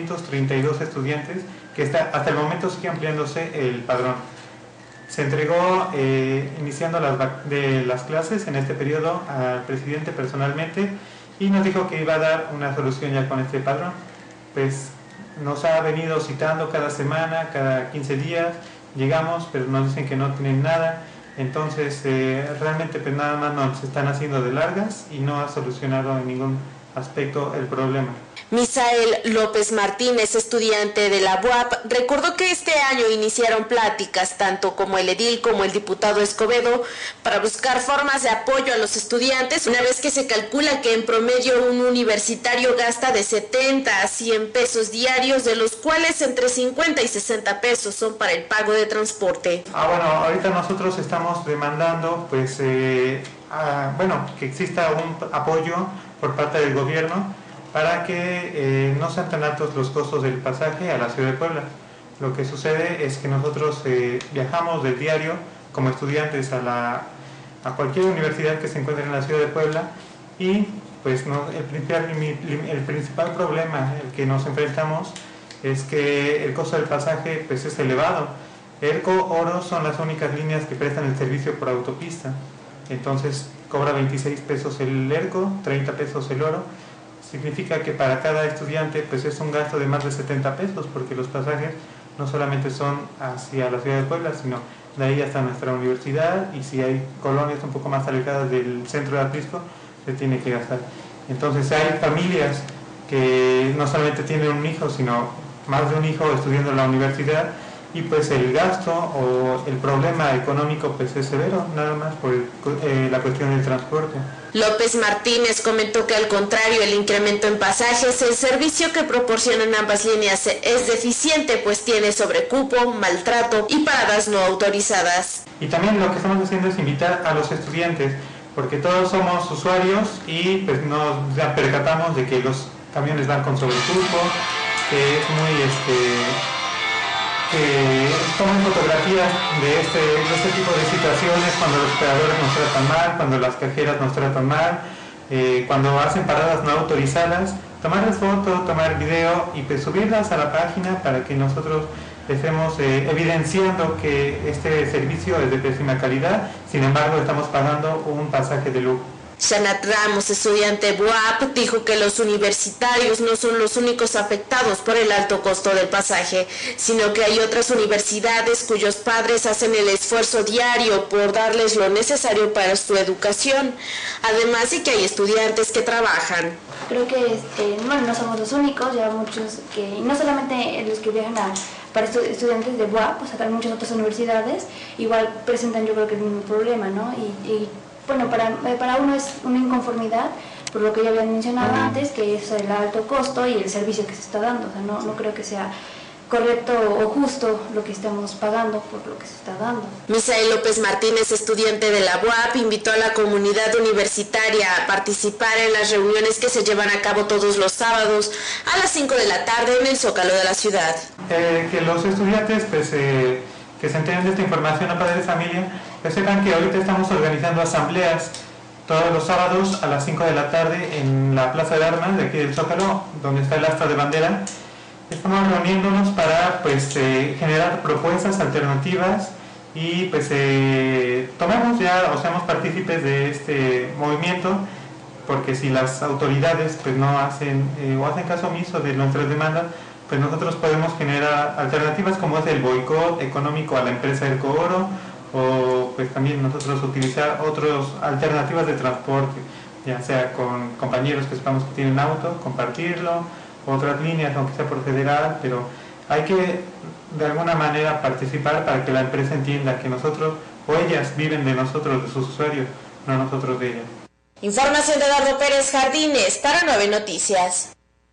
632 estudiantes, que hasta el momento sigue ampliándose el padrón. Se entregó, iniciando las clases en este periodo, al presidente personalmente y nos dijo que iba a dar una solución ya con este padrón. Pues nos ha venido citando cada semana, cada 15 días, llegamos, pero nos dicen que no tienen nada. Entonces, realmente pues nada más nos están haciendo de largas y no ha solucionado en ningún aspecto el problema. Misael López Martínez, estudiante de la UAP, recordó que este año iniciaron pláticas, tanto como el edil como el diputado Escobedo, para buscar formas de apoyo a los estudiantes, una vez que se calcula que en promedio un universitario gasta de 70 a 100 pesos diarios, de los cuales entre 50 y 60 pesos son para el pago de transporte. Ahorita nosotros estamos demandando que exista un apoyo por parte del gobierno para que no sean tan altos los costos del pasaje a la ciudad de Puebla. Lo que sucede es que nosotros viajamos del diario como estudiantes a cualquier universidad que se encuentre en la ciudad de Puebla y pues el principal problema al que nos enfrentamos es que el costo del pasaje pues es elevado. ERCO, Oro son las únicas líneas que prestan el servicio por autopista. Entonces cobra 26 pesos el ERCO, 30 pesos el Oro. Significa que para cada estudiante pues es un gasto de más de 70 pesos, porque los pasajes no solamente son hacia la ciudad de Puebla, sino de ahí hasta nuestra universidad, y si hay colonias un poco más alejadas del centro de Atlisco, se tiene que gastar. Entonces hay familias que no solamente tienen un hijo, sino más de un hijo estudiando en la universidad, y pues el gasto o el problema económico pues es severo, nada más por la cuestión del transporte. López Martínez comentó que al contrario el incremento en pasajes, el servicio que proporcionan ambas líneas es deficiente, pues tiene sobrecupo, maltrato y paradas no autorizadas. Y también lo que estamos haciendo es invitar a los estudiantes, porque todos somos usuarios y pues nos percatamos de que los camiones van con sobrecupo, que es muy que toman fotografías de este tipo de situaciones cuando los operadores nos tratan mal, cuando las cajeras nos tratan mal, cuando hacen paradas no autorizadas, tomarles foto, tomar video y pues subirlas a la página para que nosotros estemos evidenciando que este servicio es de pésima calidad, sin embargo estamos pagando un pasaje de lujo. Shanat Ramos, estudiante BUAP, dijo que los universitarios no son los únicos afectados por el alto costo del pasaje, sino que hay otras universidades cuyos padres hacen el esfuerzo diario por darles lo necesario para su educación, además de que hay estudiantes que trabajan. Creo que no somos los únicos, ya muchos que, no solamente los que viajan para estudiantes de BUAP, pues hay muchas otras universidades, igual presentan yo creo que el mismo problema, ¿no? Y bueno, para uno es una inconformidad, por lo que ya habían mencionado antes, que es el alto costo y el servicio que se está dando. O sea, no creo que sea correcto o justo lo que estamos pagando por lo que se está dando. Misael López Martínez, estudiante de la BUAP, invitó a la comunidad universitaria a participar en las reuniones que se llevan a cabo todos los sábados a las 5 de la tarde en el Zócalo de la ciudad. Que los estudiantes pues, que se enteren de esta información a padres de familia, que sepan que ahorita estamos organizando asambleas todos los sábados a las 5 de la tarde en la Plaza de Armas de aquí del Zócalo, donde está el asta de bandera. Estamos reuniéndonos para pues, generar propuestas alternativas y pues tomemos ya o seamos partícipes de este movimiento, porque si las autoridades pues, no hacen o hacen caso omiso de nuestras demandas, pues nosotros podemos generar alternativas como es el boicot económico a la empresa del Cooro, o pues también nosotros utilizar otras alternativas de transporte, ya sea con compañeros que sepamos que tienen auto, compartirlo, otras líneas, aunque sea por federal, pero hay que de alguna manera participar para que la empresa entienda que nosotros o ellas viven de nosotros, de sus usuarios, no nosotros de ellas. Información de Eduardo Pérez Jardines para 9 Noticias.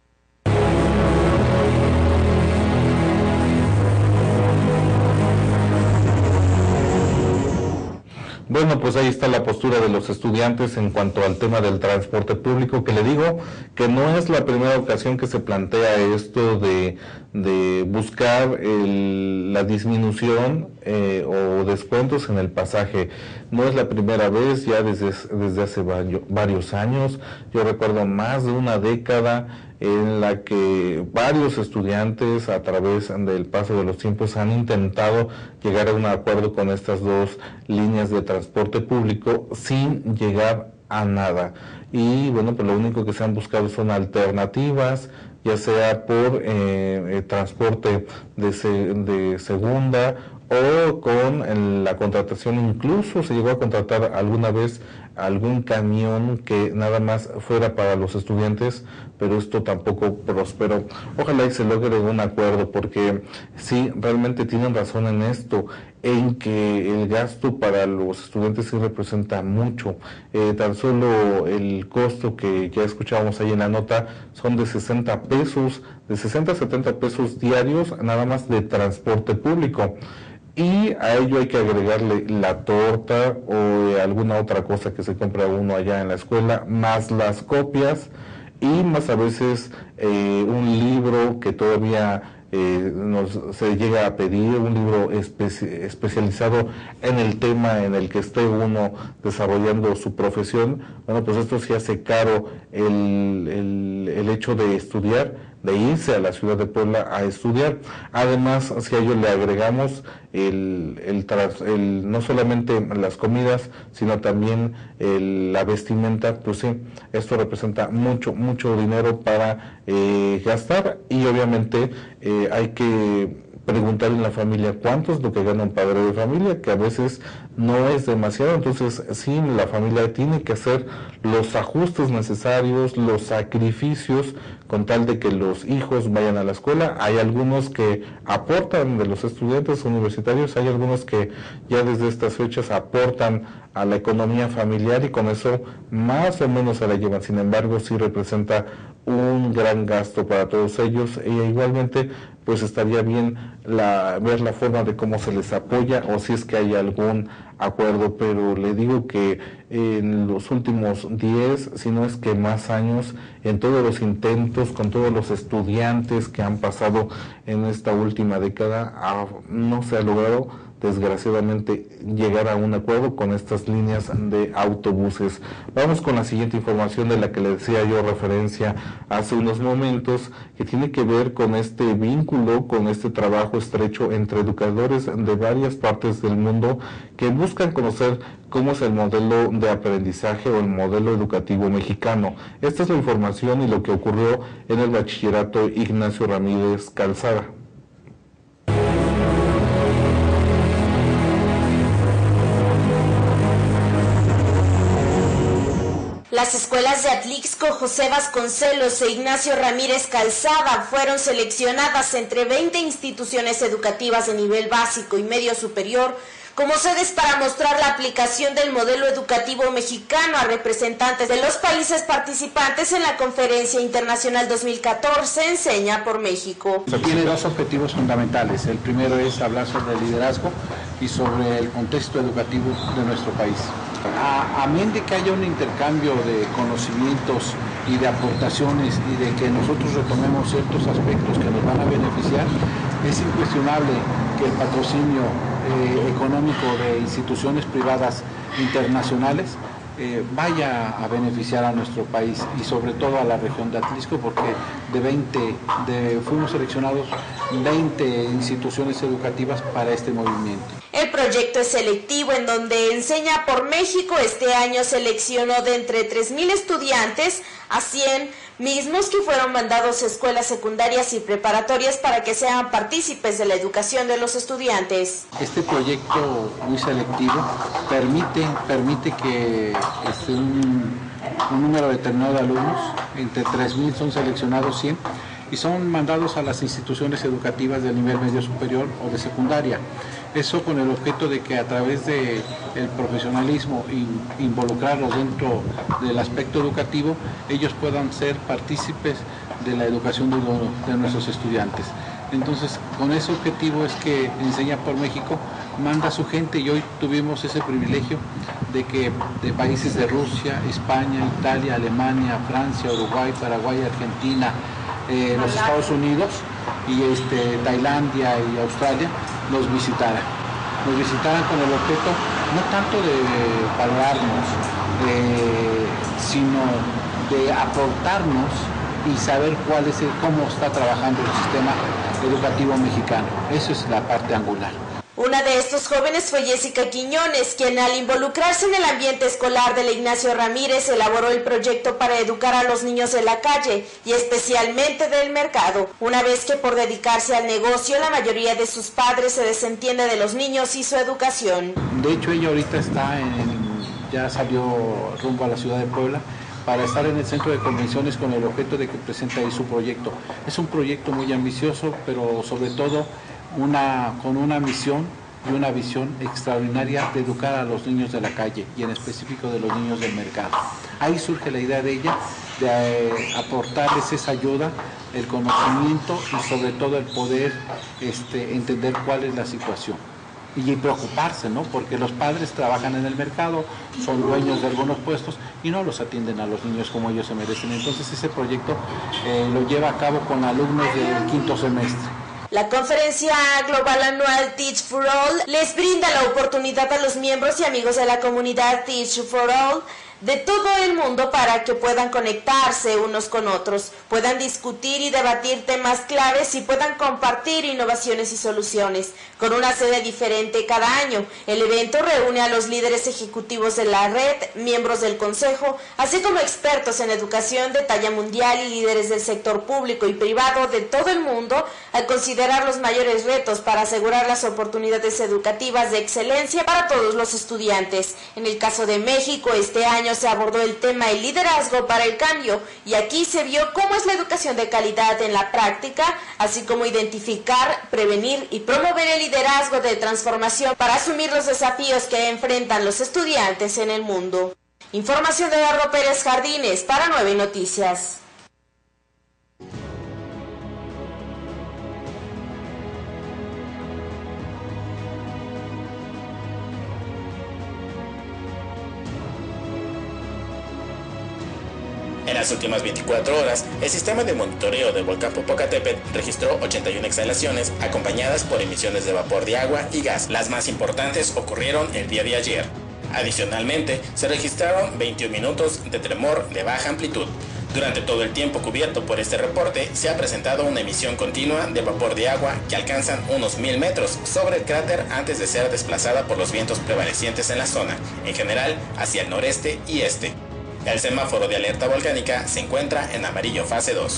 Bueno, pues ahí está la postura de los estudiantes en cuanto al tema del transporte público, que le digo que no es la primera ocasión que se plantea esto de buscar la disminución o descuentos en el pasaje. No es la primera vez, ya desde hace varios años. Yo recuerdo más de una década en la que varios estudiantes a través del paso de los tiempos han intentado llegar a un acuerdo con estas dos líneas de transporte público sin llegar a nada. Y bueno, pues lo único que se han buscado son alternativas, ya sea por transporte de segunda o con la contratación. Incluso se llegó a contratar alguna vez algún camión que nada más fuera para los estudiantes, pero esto tampoco prosperó. Ojalá y se logre un acuerdo, porque sí, realmente tienen razón en esto, en que el gasto para los estudiantes sí representa mucho. Tan solo el costo que ya escuchábamos ahí en la nota son de 60 pesos, de 60 a 70 pesos diarios, nada más de transporte público. Y a ello hay que agregarle la torta o alguna otra cosa que se compra uno allá en la escuela, más las copias y más a veces un libro que todavía se llega a pedir, un libro especializado en el tema en el que esté uno desarrollando su profesión. Bueno, pues esto sí hace caro el hecho de estudiar, de irse a la ciudad de Puebla a estudiar. Además, si a ello le agregamos no solamente las comidas, sino también la vestimenta, pues sí, esto representa mucho dinero para gastar. Y obviamente hay que preguntar en la familia cuánto es lo que gana un padre de familia, que a veces no es demasiado, entonces sí, la familia tiene que hacer los ajustes necesarios, los sacrificios con tal de que los hijos vayan a la escuela. Hay algunos que aportan de los estudiantes universitarios, hay algunos que ya desde estas fechas aportan a la economía familiar y con eso más o menos se la llevan. Sin embargo, sí representa un gran gasto para todos ellos e igualmente pues estaría bien ver la forma de cómo se les apoya o si es que hay algún acuerdo, pero le digo que en los últimos 10, si no es que más años, en todos los intentos, con todos los estudiantes que han pasado en esta última década, no se ha logrado desgraciadamente llegar a un acuerdo con estas líneas de autobuses. Vamos con la siguiente información de la que le decía yo referencia hace unos momentos, que tiene que ver con este vínculo, con este trabajo estrecho entre educadores de varias partes del mundo que buscan conocer cómo es el modelo de aprendizaje o el modelo educativo mexicano. Esta es la información y lo que ocurrió en el Bachillerato Ignacio Ramírez Calzada. Las escuelas de Atlixco, José Vasconcelos e Ignacio Ramírez Calzada fueron seleccionadas entre 20 instituciones educativas de nivel básico y medio superior como sedes para mostrar la aplicación del modelo educativo mexicano a representantes de los países participantes en la Conferencia Internacional 2014 Enseña por México. Tiene dos objetivos fundamentales. El primero es hablar sobre el liderazgo y sobre el contexto educativo de nuestro país. A menos de que haya un intercambio de conocimientos y de aportaciones y de que nosotros retomemos ciertos aspectos que nos van a beneficiar, es incuestionable que el patrocinio económico de instituciones privadas internacionales vaya a beneficiar a nuestro país y sobre todo a la región de Atlixco, porque fuimos seleccionados 20 instituciones educativas para este movimiento. El proyecto es selectivo, en donde Enseña por México este año seleccionó de entre 3,000 estudiantes a 100 mismos que fueron mandados a escuelas secundarias y preparatorias para que sean partícipes de la educación de los estudiantes. Este proyecto muy selectivo permite que un número determinado de alumnos, entre 3,000 son seleccionados 100, y son mandados a las instituciones educativas del nivel medio superior o de secundaria. Eso con el objeto de que a través del profesionalismo e involucrarlos dentro del aspecto educativo, ellos puedan ser partícipes de la educación de nuestros estudiantes. Entonces, con ese objetivo es que Enseña por México manda a su gente, y hoy tuvimos ese privilegio de que de países de Rusia, España, Italia, Alemania, Francia, Uruguay, Paraguay, Argentina, los Estados Unidos y Tailandia y Australia nos visitaran con el objeto no tanto de valorarnos, sino de aportarnos y saber cómo está trabajando el sistema educativo mexicano. Eso es la parte angular. Una de estos jóvenes fue Jessica Quiñones, quien al involucrarse en el ambiente escolar de la Ignacio Ramírez elaboró el proyecto para educar a los niños de la calle y especialmente del mercado, una vez que por dedicarse al negocio la mayoría de sus padres se desentiende de los niños y su educación. De hecho, ella ahorita ya salió rumbo a la ciudad de Puebla para estar en el centro de convenciones con el objeto de que presente ahí su proyecto. Es un proyecto muy ambicioso, pero sobre todo con una misión y una visión extraordinaria de educar a los niños de la calle y en específico de los niños del mercado. Ahí surge la idea de ella de aportarles esa ayuda, el conocimiento y sobre todo el poder entender cuál es la situación. Y preocuparse, ¿no? Porque los padres trabajan en el mercado, son dueños de algunos puestos y no los atienden a los niños como ellos se merecen. Entonces ese proyecto lo lleva a cabo con alumnos del 5º semestre. La conferencia global anual Teach for All les brinda la oportunidad a los miembros y amigos de la comunidad Teach for All de todo el mundo para que puedan conectarse unos con otros, puedan discutir y debatir temas claves y puedan compartir innovaciones y soluciones. Con una sede diferente cada año, el evento reúne a los líderes ejecutivos de la red, miembros del consejo, así como expertos en educación de talla mundial y líderes del sector público y privado de todo el mundo, al considerar los mayores retos para asegurar las oportunidades educativas de excelencia para todos los estudiantes. En el caso de México, este año se abordó el tema del liderazgo para el cambio, y aquí se vio cómo es la educación de calidad en la práctica, así como identificar, prevenir y promover el liderazgo de transformación para asumir los desafíos que enfrentan los estudiantes en el mundo. Información de Eduardo Pérez Jardines para 9 Noticias. En las últimas 24 horas, el sistema de monitoreo del volcán Popocatépetl registró 81 exhalaciones acompañadas por emisiones de vapor de agua y gas. Las más importantes ocurrieron el día de ayer. Adicionalmente, se registraron 21 minutos de tremor de baja amplitud. Durante todo el tiempo cubierto por este reporte, se ha presentado una emisión continua de vapor de agua que alcanzan unos 1000 metros sobre el cráter antes de ser desplazada por los vientos prevalecientes en la zona, en general hacia el noreste y este. El semáforo de alerta volcánica se encuentra en amarillo fase 2.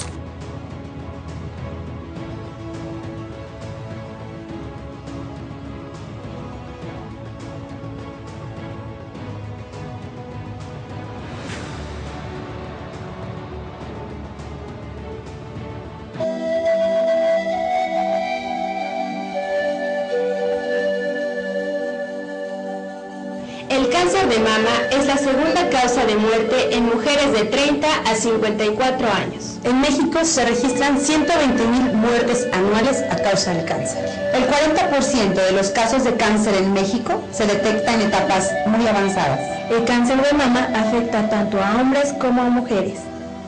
El cáncer de mama es la segunda causa de muerte en mujeres de 30 a 54 años. En México se registran 120,000 muertes anuales a causa del cáncer. El 40% de los casos de cáncer en México se detecta en etapas muy avanzadas. El cáncer de mama afecta tanto a hombres como a mujeres.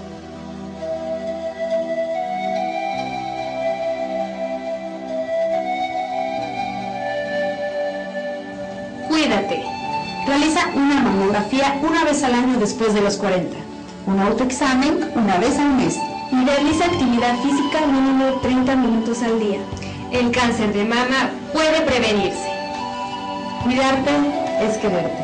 Cuídate. Realiza una mamografía una vez al año después de los 40. Un autoexamen una vez al mes. Y realiza actividad física mínimo 30 minutos al día. El cáncer de mama puede prevenirse. Cuidarte es quererte.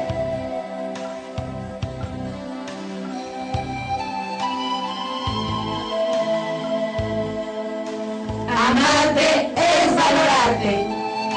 Amarte es valorarte.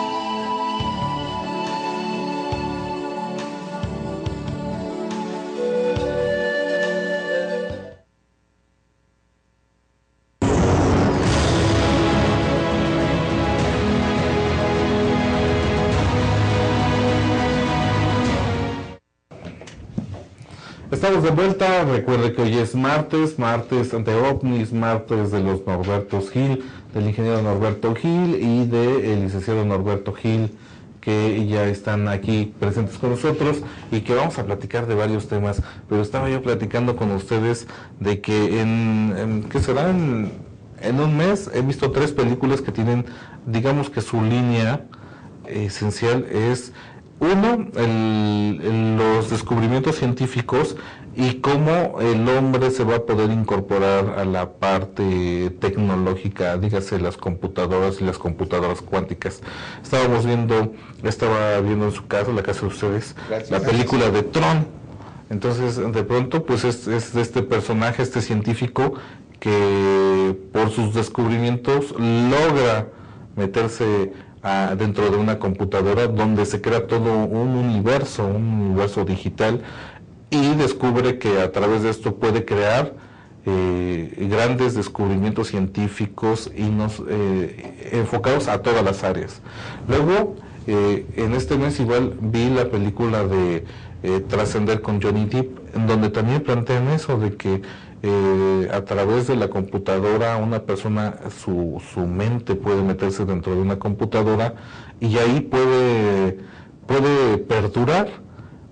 Estamos de vuelta. Recuerde que hoy es martes de OVNIs, martes de los Norbertos Gil, del ingeniero Norberto Gil y del licenciado Norberto Gil, que ya están aquí presentes con nosotros y que vamos a platicar de varios temas. Pero estaba yo platicando con ustedes de que ¿qué será? En un mes he visto 3 películas que tienen, digamos que su línea esencial es uno, los descubrimientos científicos y cómo el hombre se va a poder incorporar a la parte tecnológica, dígase las computadoras y las computadoras cuánticas. Estaba viendo en su casa, la casa de ustedes, la película de Tron. Entonces, de pronto, pues es este personaje, este científico, que por sus descubrimientos logra meterse dentro de una computadora donde se crea todo un universo digital, y descubre que a través de esto puede crear grandes descubrimientos científicos y enfocados a todas las áreas. Luego, en este mes igual vi la película de Trascender con Johnny Depp, en donde también plantean eso de que a través de la computadora una persona, su mente puede meterse dentro de una computadora y ahí puede perdurar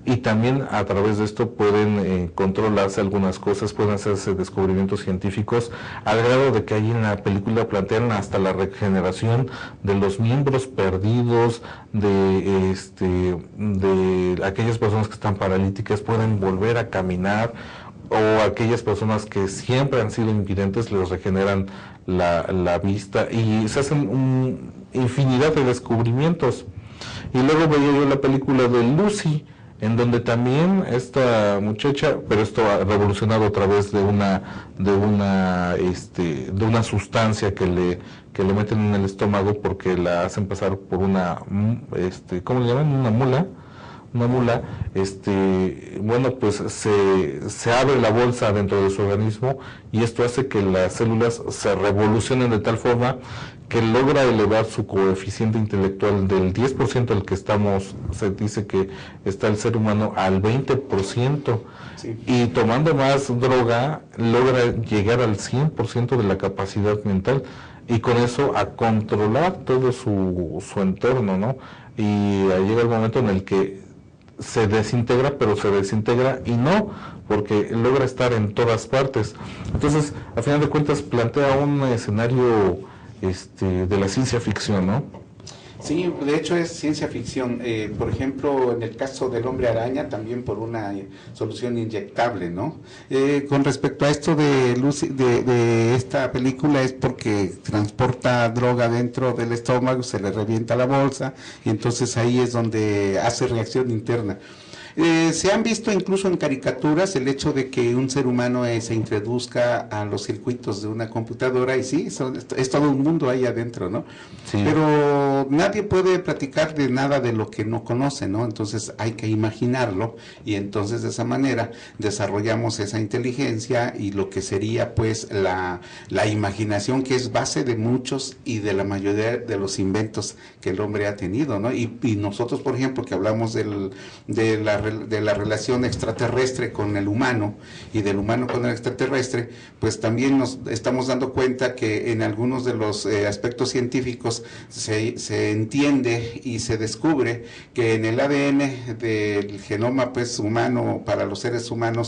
y también a través de esto pueden controlarse algunas cosas, pueden hacerse descubrimientos científicos, al grado de que ahí en la película plantean hasta la regeneración de los miembros perdidos, de aquellas personas que están paralíticas pueden volver a caminar, o aquellas personas que siempre han sido invidentes les regeneran la vista, y se hacen infinidad de descubrimientos. Y luego veía yo la película de Lucy, en donde también esta muchacha, pero esto ha revolucionado a través de una sustancia que le meten en el estómago, porque la hacen pasar por una, ¿cómo le llaman? Una mula, bueno, pues se abre la bolsa dentro de su organismo, y esto hace que las células se revolucionen de tal forma que logra elevar su coeficiente intelectual del 10% al que se dice que está el ser humano, al 20%, sí. Y tomando más droga logra llegar al 100% de la capacidad mental, y con eso a controlar todo su entorno, ¿no? Y llega el momento en el que se desintegra, pero se desintegra y no, porque logra estar en todas partes. Entonces, a final de cuentas, plantea un escenario de la ciencia ficción, ¿no? Sí, de hecho es ciencia ficción. Por ejemplo, en el caso del Hombre Araña, también por una solución inyectable, ¿no? Con respecto a esto de esta película, es porque transporta droga dentro del estómago, se le revienta la bolsa, y entonces ahí es donde hace reacción interna. Se han visto incluso en caricaturas el hecho de que un ser humano se introduzca a los circuitos de una computadora, y sí, es todo un mundo ahí adentro, ¿no? Sí. Pero nadie puede platicar de nada de lo que no conoce, ¿no? Entonces hay que imaginarlo, y entonces de esa manera desarrollamos esa inteligencia y lo que sería pues la imaginación, que es base de muchos y de la mayoría de los inventos que el hombre ha tenido, ¿no? Y nosotros, por ejemplo, que hablamos de la relación extraterrestre con el humano y del humano con el extraterrestre, pues también nos estamos dando cuenta que en algunos de los aspectos científicos se entiende y se descubre que en el ADN del genoma pues humano, para los seres humanos,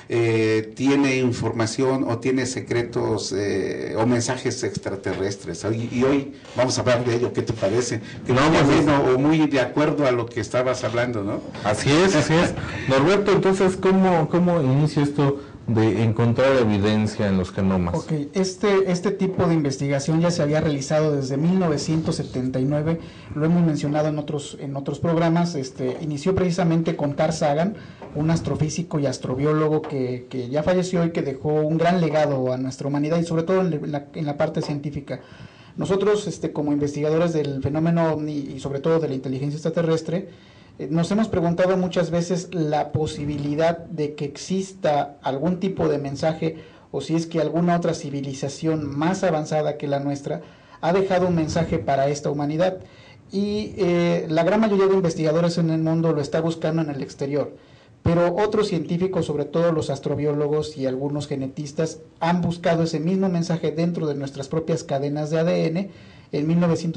tiene información o tiene secretos o mensajes extraterrestres. Y hoy vamos a hablar de ello. ¿Qué te parece? Que o muy de acuerdo a lo que estabas hablando, ¿no? Así es. Norberto, entonces, ¿cómo inicia esto de encontrar evidencia en los genomas? Ok, este tipo de investigación ya se había realizado desde 1979, lo hemos mencionado en otros programas. Inició precisamente con Carl Sagan, un astrofísico y astrobiólogo que ya falleció y que dejó un gran legado a nuestra humanidad, y sobre todo en la parte científica. Nosotros, como investigadores del fenómeno OVNI y sobre todo de la inteligencia extraterrestre, nos hemos preguntado muchas veces la posibilidad de que exista algún tipo de mensaje, o si es que alguna otra civilización más avanzada que la nuestra ha dejado un mensaje para esta humanidad. Y la gran mayoría de investigadores en el mundo lo está buscando en el exterior, pero otros científicos, sobre todo los astrobiólogos y algunos genetistas, han buscado ese mismo mensaje dentro de nuestras propias cadenas de ADN. En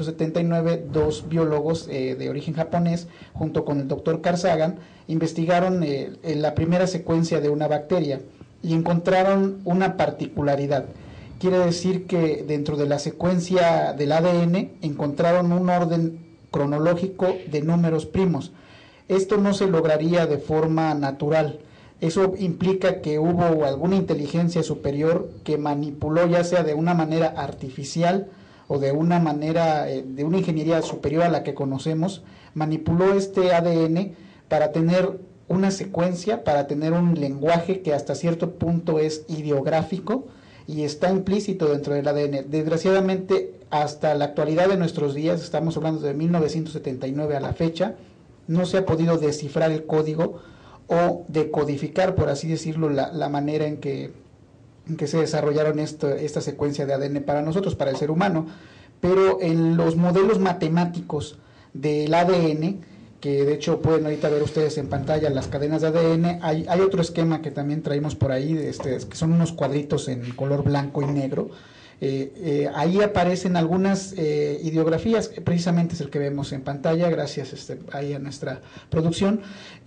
1979, dos biólogos de origen japonés, junto con el doctor Carl Sagan, investigaron la primera secuencia de una bacteria y encontraron una particularidad. Quiere decir que dentro de la secuencia del ADN encontraron un orden cronológico de números primos. Esto no se lograría de forma natural. Eso implica que hubo alguna inteligencia superior que manipuló, ya sea de una manera artificial o de una manera, de una ingeniería superior a la que conocemos, manipuló este ADN para tener una secuencia, para tener un lenguaje que hasta cierto punto es ideográfico y está implícito dentro del ADN. Desgraciadamente, hasta la actualidad de nuestros días, estamos hablando de 1979 a la fecha, no se ha podido descifrar el código o decodificar, por así decirlo, la manera en que se desarrollaron esta secuencia de ADN para nosotros, para el ser humano. Pero en los modelos matemáticos del ADN, que de hecho pueden ahorita ver ustedes en pantalla las cadenas de ADN, hay otro esquema que también traímos por ahí, que son unos cuadritos en color blanco y negro, Ahí aparecen algunas ideografías, precisamente es el que vemos en pantalla, gracias ahí a nuestra producción,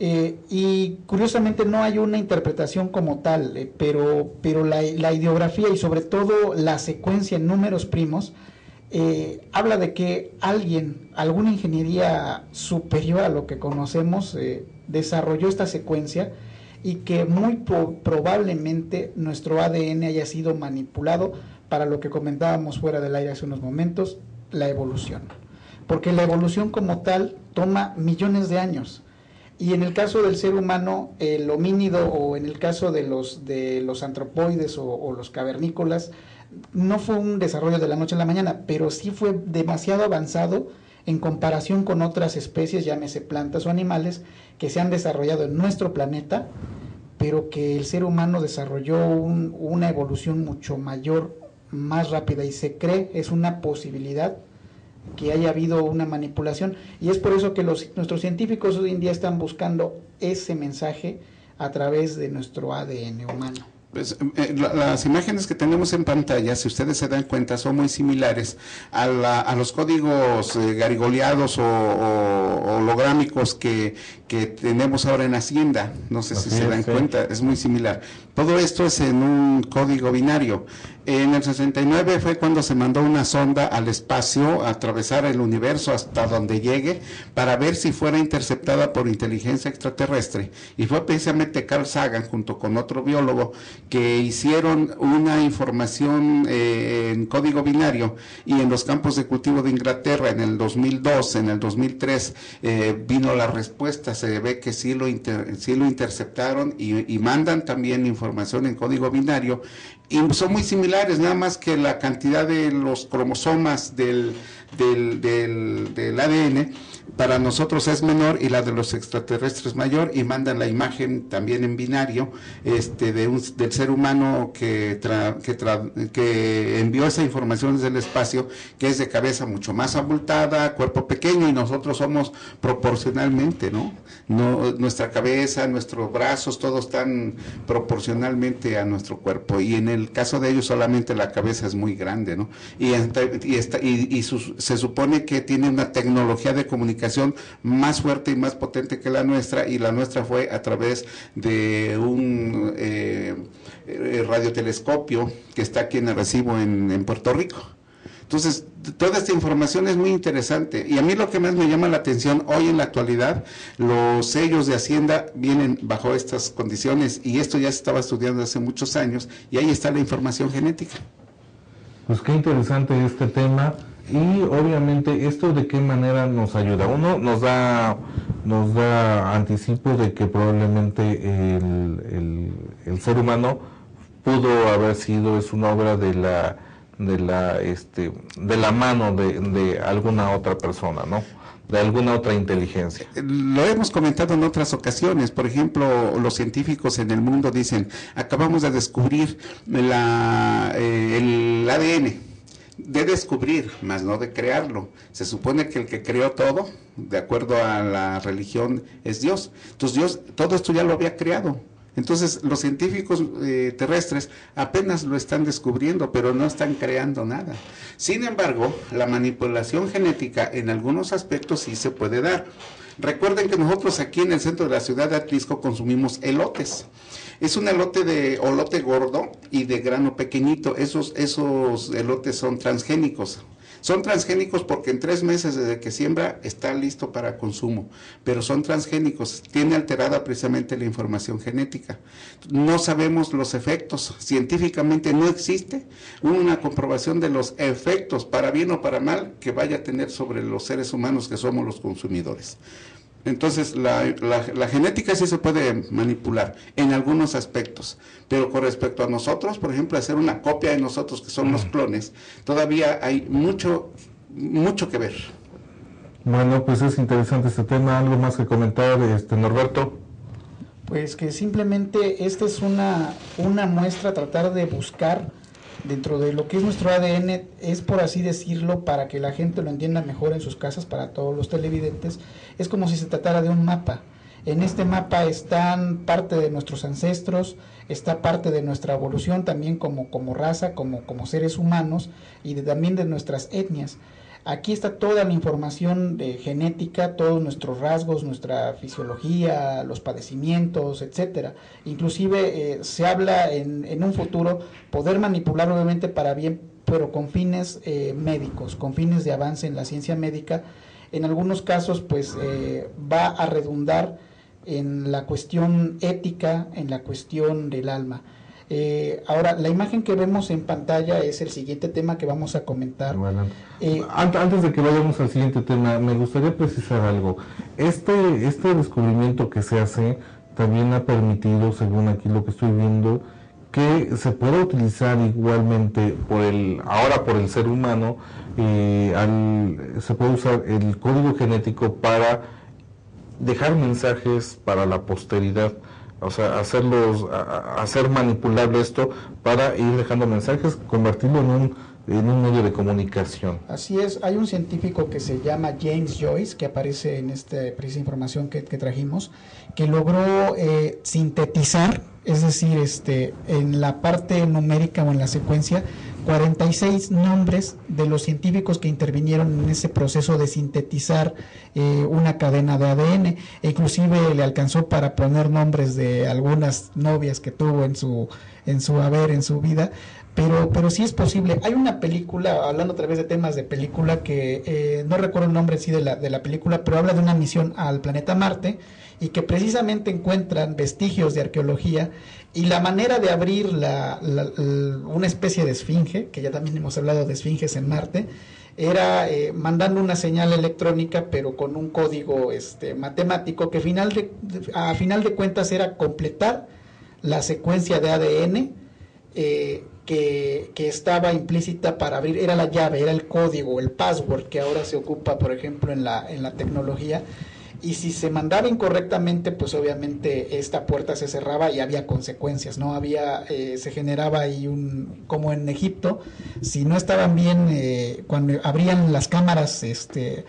y curiosamente no hay una interpretación como tal, pero la ideografía y sobre todo la secuencia en números primos habla de que alguna ingeniería superior a lo que conocemos desarrolló esta secuencia, y que muy probablemente nuestro ADN haya sido manipulado para lo que comentábamos fuera del aire hace unos momentos, la evolución. Porque la evolución como tal toma millones de años. Y en el caso del ser humano, el homínido, o en el caso de los antropoides o los cavernícolas, no fue un desarrollo de la noche a la mañana, pero sí fue demasiado avanzado en comparación con otras especies, llámese plantas o animales, que se han desarrollado en nuestro planeta, pero que el ser humano desarrolló una evolución mucho mayor, más rápida, y se cree, es una posibilidad que haya habido una manipulación, y es por eso que nuestros científicos hoy en día están buscando ese mensaje a través de nuestro ADN humano. Pues, las imágenes que tenemos en pantalla, si ustedes se dan cuenta, son muy similares a los códigos garigoleados o holográmicos que tenemos ahora en Hacienda. No sé si se dan cuenta, es muy similar. Todo esto es en un código binario. En el 69 fue cuando se mandó una sonda al espacio, a atravesar el universo hasta donde llegue, para ver si fuera interceptada por inteligencia extraterrestre. Y fue precisamente Carl Sagan, junto con otro biólogo, que hicieron una información en código binario, y en los campos de cultivo de Inglaterra en el 2002, en el 2003 vino la respuesta. Se ve que sí lo interceptaron y mandan también información en código binario, y son muy similares, nada más que la cantidad de los cromosomas del ADN para nosotros es menor y la de los extraterrestres mayor, y mandan la imagen también en binario del ser humano que envió esa información desde el espacio, que es de cabeza mucho más abultada, cuerpo pequeño, y nosotros somos proporcionalmente, ¿no? Nuestra cabeza, nuestros brazos, todos están proporcionalmente a nuestro cuerpo, y en el caso de ellos solamente la cabeza es muy grande, ¿no? Se supone que tiene una tecnología de comunicación más fuerte y más potente que la nuestra, y la nuestra fue a través de un radiotelescopio que está aquí en Arecibo, en Puerto Rico. Entonces, toda esta información es muy interesante, y a mí lo que más me llama la atención hoy en la actualidad, los sellos de Hacienda vienen bajo estas condiciones, y esto ya se estaba estudiando hace muchos años, y ahí está la información genética. Pues qué interesante este tema. Y obviamente esto de qué manera nos ayuda. Uno nos da anticipo de que probablemente el ser humano pudo haber sido, es una obra de la mano de alguna otra persona, ¿no? De alguna otra inteligencia. Lo hemos comentado en otras ocasiones. Por ejemplo, los científicos en el mundo dicen, acabamos de descubrir el ADN. De descubrir, más no de crearlo. Se supone que el que creó todo, de acuerdo a la religión, es Dios. Entonces Dios, todo esto ya lo había creado. Entonces los científicos terrestres apenas lo están descubriendo, pero no están creando nada. Sin embargo, la manipulación genética en algunos aspectos sí se puede dar. Recuerden que nosotros aquí en el centro de la ciudad de Atlisco consumimos elotes. Es un elote gordo y de grano pequeñito. Esos elotes son transgénicos. Son transgénicos porque en 3 meses desde que siembra está listo para consumo, pero son transgénicos. Tiene alterada precisamente la información genética. No sabemos los efectos. Científicamente no existe una comprobación de los efectos, para bien o para mal, que vaya a tener sobre los seres humanos que somos los consumidores. Entonces, la genética sí se puede manipular en algunos aspectos, pero con respecto a nosotros, por ejemplo, hacer una copia de nosotros, que son los clones, todavía hay mucho que ver. Bueno, pues es interesante este tema. ¿Algo más que comentar, Norberto? Pues que simplemente esta es una muestra, tratar de buscar dentro de lo que es nuestro ADN, es por así decirlo, para que la gente lo entienda mejor en sus casas, para todos los televidentes, es como si se tratara de un mapa. En este mapa están parte de nuestros ancestros, está parte de nuestra evolución también como raza, como seres humanos, y también de nuestras etnias. Aquí está toda la información de genética, todos nuestros rasgos, nuestra fisiología, los padecimientos, etcétera. Inclusive se habla en un futuro poder manipular obviamente para bien, pero con fines médicos, con fines de avance en la ciencia médica. En algunos casos pues va a redundar en la cuestión ética, en la cuestión del alma. Ahora, la imagen que vemos en pantalla es el siguiente tema que vamos a comentar. Bueno, antes de que vayamos al siguiente tema, me gustaría precisar algo. Este descubrimiento que se hace también ha permitido, según aquí lo que estoy viendo, que se pueda utilizar igualmente por el ser humano, se puede usar el código genético para dejar mensajes para la posteridad. O sea, hacer manipulable esto para ir dejando mensajes, convertirlo en un medio de comunicación. Así es, hay un científico que se llama James Joyce, que aparece en esta precisa información que trajimos, que logró sintetizar, es decir, en la parte numérica o en la secuencia, 46 nombres de los científicos que intervinieron en ese proceso de sintetizar una cadena de ADN, e inclusive le alcanzó para poner nombres de algunas novias que tuvo en su vida, pero sí es posible. Hay una película, hablando otra vez de temas de película, que no recuerdo el nombre sí de la película, pero habla de una misión al planeta Marte, y que precisamente encuentran vestigios de arqueología, y la manera de abrir una especie de esfinge, que ya también hemos hablado de esfinges en Marte, era mandando una señal electrónica, pero con un código matemático, que a final de cuentas era completar la secuencia de ADN que estaba implícita para abrir, era la llave, era el código, el password que ahora se ocupa, por ejemplo, en la tecnología. Y si se mandaba incorrectamente, pues obviamente esta puerta se cerraba y había consecuencias, ¿no? Se generaba ahí como en Egipto, si no estaban bien, cuando abrían las cámaras de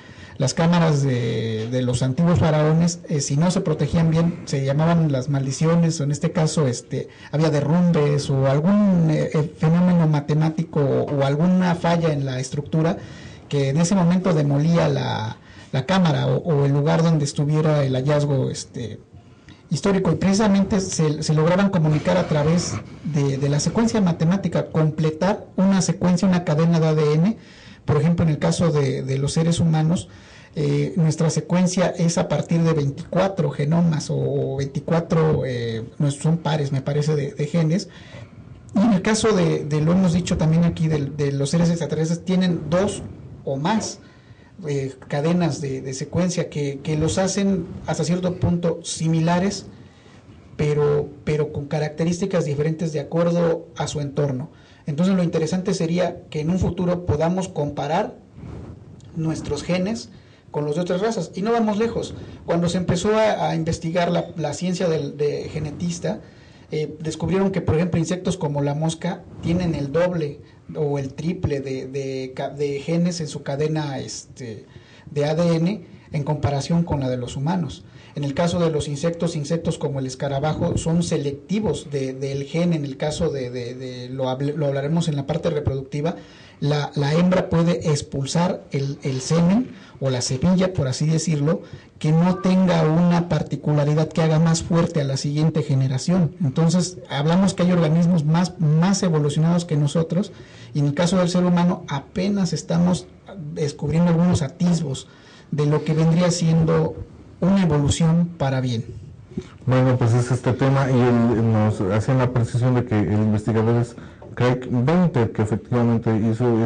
los antiguos faraones, si no se protegían bien, se llamaban las maldiciones, o en este caso había derrumbes o algún fenómeno matemático o alguna falla en la estructura que en ese momento demolía la cámara o el lugar donde estuviera el hallazgo histórico, y precisamente se lograban comunicar a través de la secuencia matemática, completar una secuencia, una cadena de ADN. Por ejemplo, en el caso de los seres humanos, nuestra secuencia es a partir de 24 genomas o 24, son pares, me parece, de genes. Y en el caso lo hemos dicho también aquí, de los seres extraterrestres, tienen 2 o más cadenas de secuencia que los hacen hasta cierto punto similares, pero con características diferentes de acuerdo a su entorno. Entonces lo interesante sería que en un futuro podamos comparar nuestros genes con los de otras razas, y no vamos lejos. Cuando se empezó a investigar la ciencia de genetista, descubrieron que, por ejemplo, insectos como la mosca tienen el doble o el triple de genes en su cadena de ADN en comparación con la de los humanos. En el caso de los insectos como el escarabajo, son selectivos del gen. En el caso lo hablaremos en la parte reproductiva, la hembra puede expulsar el semen o la semilla, por así decirlo, que no tenga una particularidad que haga más fuerte a la siguiente generación. Entonces, hablamos que hay organismos más evolucionados que nosotros, y en el caso del ser humano apenas estamos descubriendo algunos atisbos de lo que vendría siendo una evolución para bien. Bueno, pues es este tema, y nos hacían la precisión de que el investigador es Craig Venter, que efectivamente hizo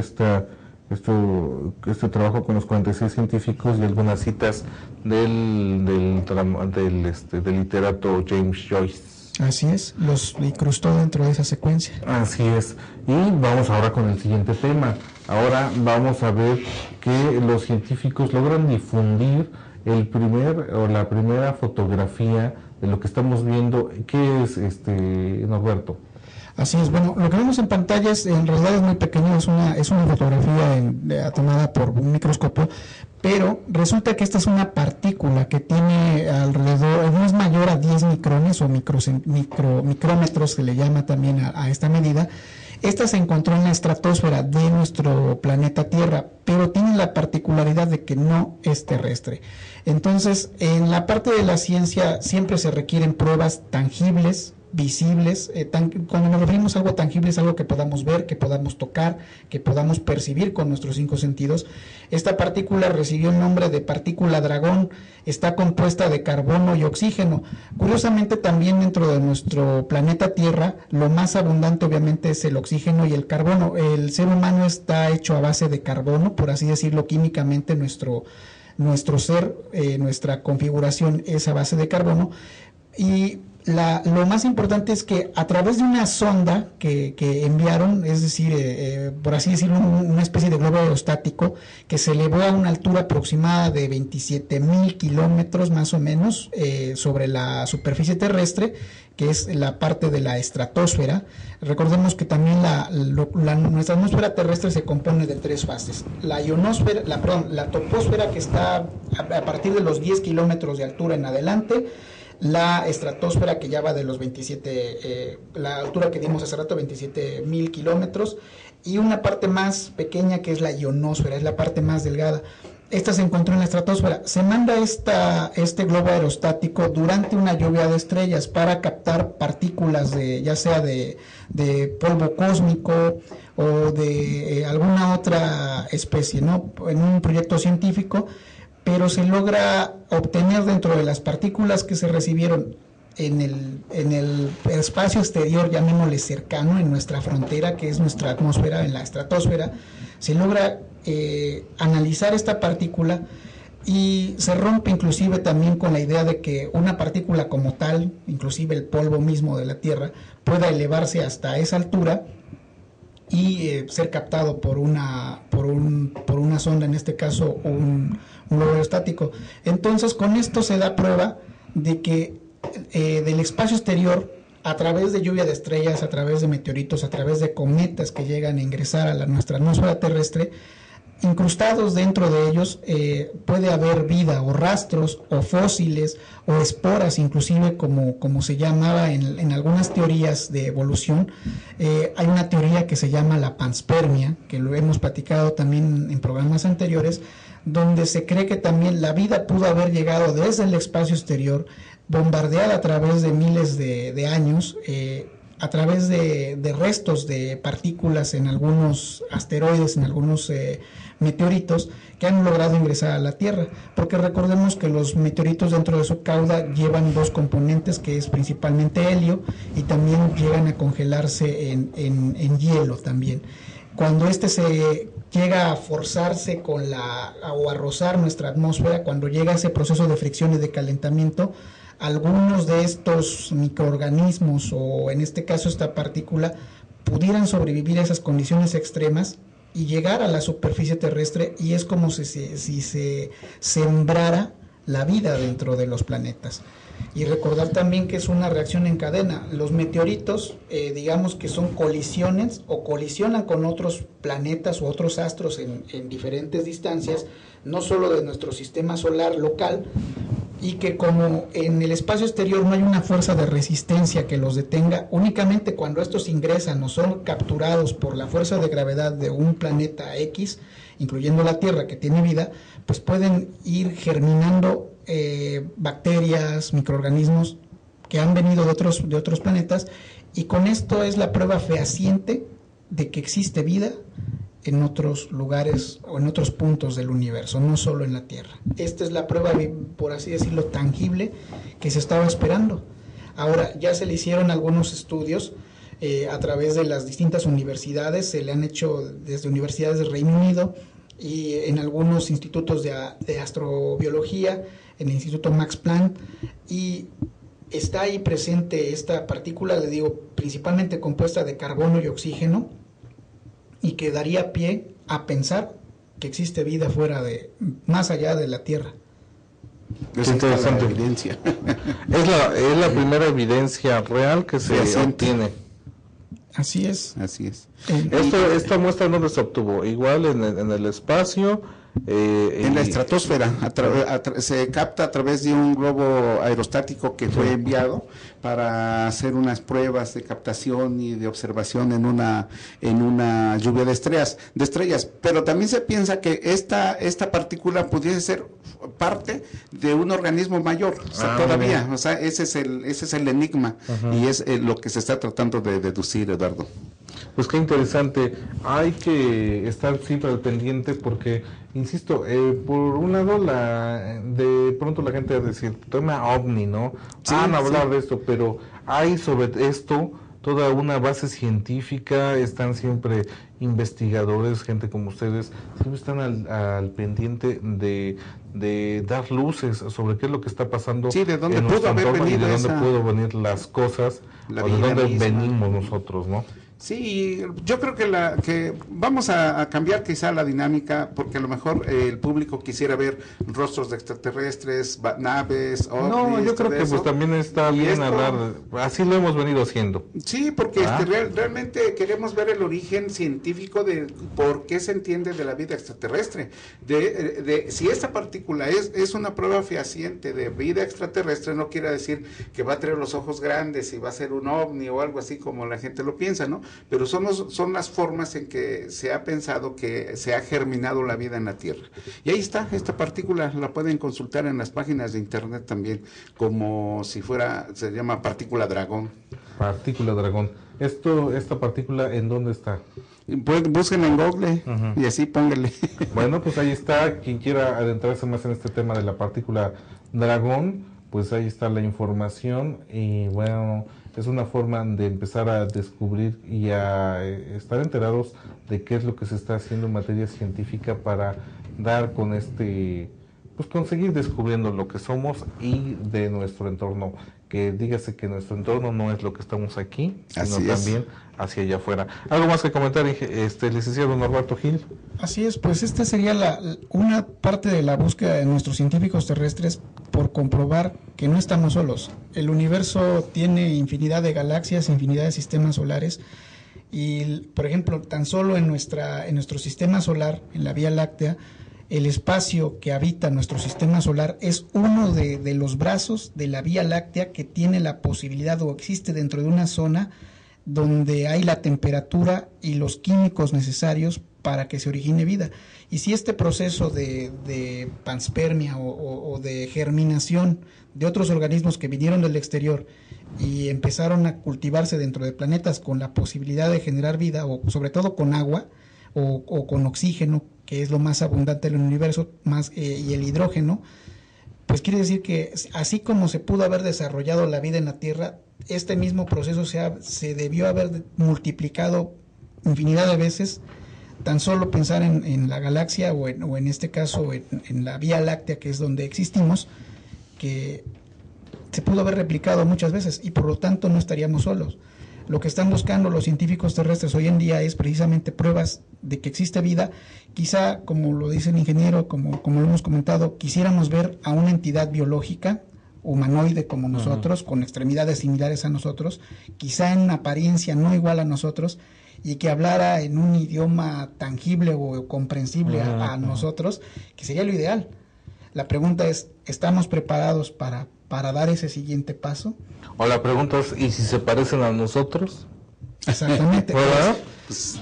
este trabajo con los 46 científicos y algunas citas del literato James Joyce. Así es, los incrustó dentro de esa secuencia. Así es. Y vamos ahora con el siguiente tema. Ahora vamos a ver que los científicos logran difundir la primera fotografía de lo que estamos viendo. ¿Qué es, Norberto? Así es, bueno, lo que vemos en pantalla en realidad es muy pequeño, es una fotografía tomada por un microscopio, pero resulta que esta es una partícula que tiene alrededor, no es mayor a 10 micrones o micrómetros, se le llama también a esta medida. Esta se encontró en la estratosfera de nuestro planeta Tierra, pero tiene la particularidad de que no es terrestre. Entonces, en la parte de la ciencia siempre se requieren pruebas tangibles, visibles. Cuando nos referimos a algo tangible es algo que podamos ver, que podamos tocar, que podamos percibir con nuestros 5 sentidos. Esta partícula recibió el nombre de partícula dragón, está compuesta de carbono y oxígeno. Curiosamente, también dentro de nuestro planeta Tierra, lo más abundante obviamente es el oxígeno y el carbono. El ser humano está hecho a base de carbono, por así decirlo, químicamente nuestro ser, nuestra configuración es a base de carbono. Y lo más importante es que a través de una sonda que enviaron, es decir, por así decirlo, una especie de globo aerostático que se elevó a una altura aproximada de 27,000 kilómetros más o menos sobre la superficie terrestre, que es la parte de la estratosfera. Recordemos que también nuestra atmósfera terrestre se compone de 3 fases. La ionosfera, la troposfera, que está a partir de los 10 kilómetros de altura en adelante, la estratosfera, que ya va de los 27, la altura que dimos hace rato, 27,000 kilómetros, y una parte más pequeña que es la ionosfera, es la parte más delgada. Esta se encontró en la estratosfera. Se manda este globo aerostático durante una lluvia de estrellas para captar partículas ya sea de polvo cósmico o de alguna otra especie, ¿no? En un proyecto científico, pero se logra obtener dentro de las partículas que se recibieron en el espacio exterior, llamémosle cercano, en nuestra frontera, que es nuestra atmósfera, en la estratosfera, se logra analizar esta partícula y se rompe inclusive también con la idea de que una partícula como tal, inclusive el polvo mismo de la Tierra, pueda elevarse hasta esa altura y ser captado por una sonda, en este caso un globo aerostático. Entonces, con esto se da prueba de que del espacio exterior, a través de lluvia de estrellas, a través de meteoritos, a través de cometas que llegan a ingresar a nuestra atmósfera terrestre, incrustados dentro de ellos puede haber vida o rastros o fósiles o esporas, inclusive como se llamaba en algunas teorías de evolución. Hay una teoría que se llama la panspermia, que lo hemos platicado también en programas anteriores, donde se cree que también la vida pudo haber llegado desde el espacio exterior, bombardeada a través de miles de años, a través de restos de partículas en algunos asteroides, en algunos meteoritos que han logrado ingresar a la Tierra, porque recordemos que los meteoritos dentro de su cauda llevan 2 componentes, que es principalmente helio, y también llegan a congelarse en hielo también. Cuando se llega a forzarse o a rozar nuestra atmósfera, cuando llega ese proceso de fricción y de calentamiento, algunos de estos microorganismos, o en este caso esta partícula, pudieran sobrevivir a esas condiciones extremas y llegar a la superficie terrestre, y es como si se sembrara la vida dentro de los planetas. Y recordar también que es una reacción en cadena. Los meteoritos, digamos que son colisiones o colisionan con otros planetas o otros astros en diferentes distancias, no solo de nuestro sistema solar local, y que como en el espacio exterior no hay una fuerza de resistencia que los detenga, únicamente cuando estos ingresan o son capturados por la fuerza de gravedad de un planeta X, incluyendo la Tierra que tiene vida, pues pueden ir germinando bacterias, microorganismos que han venido de otros planetas, y con esto es la prueba fehaciente de que existe vida en otros lugares o en otros puntos del universo, no solo en la Tierra. Esta es la prueba, por así decirlo, tangible que se estaba esperando. Ahora, ya se le hicieron algunos estudios a través de las distintas universidades, se le han hecho desde universidades del Reino Unido y en algunos institutos de astrobiología, en el Instituto Max Planck, y está ahí presente esta partícula, le digo, principalmente compuesta de carbono y oxígeno, y que daría pie a pensar que existe vida más allá de la Tierra. Es interesante. Evidencia. Es la primera evidencia real que se obtiene. Así es. Así es. Esta muestra no se obtuvo igual en el espacio, en la estratosfera, se capta a través de un globo aerostático que fue enviado para hacer unas pruebas de captación y de observación en una lluvia de estrellas, pero también se piensa que esta partícula pudiese ser parte de un organismo mayor, o sea, todavía, o sea, ese es el enigma. Y es lo que se está tratando de deducir, Eduardo. Pues qué interesante, hay que estar siempre al pendiente porque, insisto, por un lado de pronto la gente va a decir, tema OVNI, ¿no? Hablar de esto, pero hay sobre esto toda una base científica, están siempre investigadores, gente como ustedes, siempre están al pendiente de dar luces sobre qué es lo que está pasando de dónde en nuestro entorno y de dónde pudo venir las cosas, o de dónde venimos nosotros, ¿no? Sí, yo creo que vamos a cambiar quizá la dinámica, porque a lo mejor el público quisiera ver rostros de extraterrestres, naves, ovnis. No, yo creo que pues también está bien hablar, así lo hemos venido haciendo. Sí, porque realmente queremos ver el origen científico de por qué se entiende de la vida extraterrestre, de si esta partícula es una prueba fehaciente de vida extraterrestre, no quiere decir que va a tener los ojos grandes y va a ser un ovni o algo así como la gente lo piensa, ¿no? Pero son las formas en que se ha pensado que se ha germinado la vida en la Tierra. Y ahí está, esta partícula la pueden consultar en las páginas de internet también, como si fuera, se llama partícula dragón. Partícula dragón. ¿Esta partícula en dónde está? Pues busquen en Google y así pónganle. Bueno, pues ahí está, quien quiera adentrarse más en este tema de la partícula dragón, pues ahí está la información y bueno, es una forma de empezar a descubrir y a estar enterados de qué es lo que se está haciendo en materia científica para dar con pues conseguir descubriendo lo que somos y de nuestro entorno, que dígase que nuestro entorno no es lo que estamos aquí, sino también hacia allá afuera. ¿Algo más que comentar, licenciado Norberto Gil? Así es, pues esta sería una parte de la búsqueda de nuestros científicos terrestres por comprobar que no estamos solos. El universo tiene infinidad de galaxias, infinidad de sistemas solares y, por ejemplo, tan solo en nuestro sistema solar, en la Vía Láctea, el espacio que habita nuestro sistema solar es uno de los brazos de la Vía Láctea que tiene la posibilidad o existe dentro de una zona donde hay la temperatura y los químicos necesarios para que se origine vida. Y si este proceso de panspermia o de germinación de otros organismos que vinieron del exterior y empezaron a cultivarse dentro de planetas con la posibilidad de generar vida, o sobre todo con agua o con oxígeno, que es lo más abundante del universo, y el hidrógeno, pues quiere decir que así como se pudo haber desarrollado la vida en la Tierra, este mismo proceso se debió haber multiplicado infinidad de veces. Tan solo pensar en la galaxia o en este caso en la Vía Láctea, que es donde existimos, que se pudo haber replicado muchas veces y por lo tanto no estaríamos solos. Lo que están buscando los científicos terrestres hoy en día es precisamente pruebas de que existe vida. Quizá, como lo dice el ingeniero, como lo hemos comentado, quisiéramos ver a una entidad biológica, humanoide como nosotros, con extremidades similares a nosotros, quizá en apariencia no igual a nosotros, y que hablara en un idioma tangible o comprensible a nosotros, que sería lo ideal. La pregunta es, ¿estamos preparados para dar ese siguiente paso? O la pregunta es, ¿y si se parecen a nosotros? Exactamente. Pues,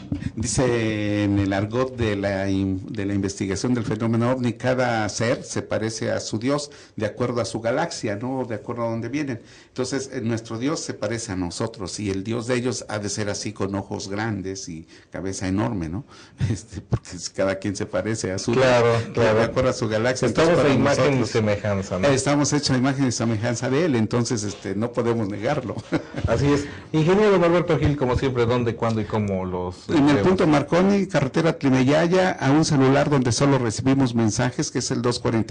dice en el argot de la investigación del fenómeno OVNI, cada ser se parece a su Dios de acuerdo a su galaxia, ¿no? De acuerdo a dónde vienen. Entonces, nuestro Dios se parece a nosotros y el Dios de ellos ha de ser así, con ojos grandes y cabeza enorme, ¿no? Porque cada quien se parece a su Dios, de acuerdo a su galaxia. Estamos a imagen y semejanza, ¿no? Estamos hechos a imagen y semejanza de él, entonces no podemos negarlo. Así es. Ingeniero Norberto Gil, como siempre, ¿dónde, cuándo y cómo en el punto Marconi, carretera Tlimayaya, a un celular donde solo recibimos mensajes, que es el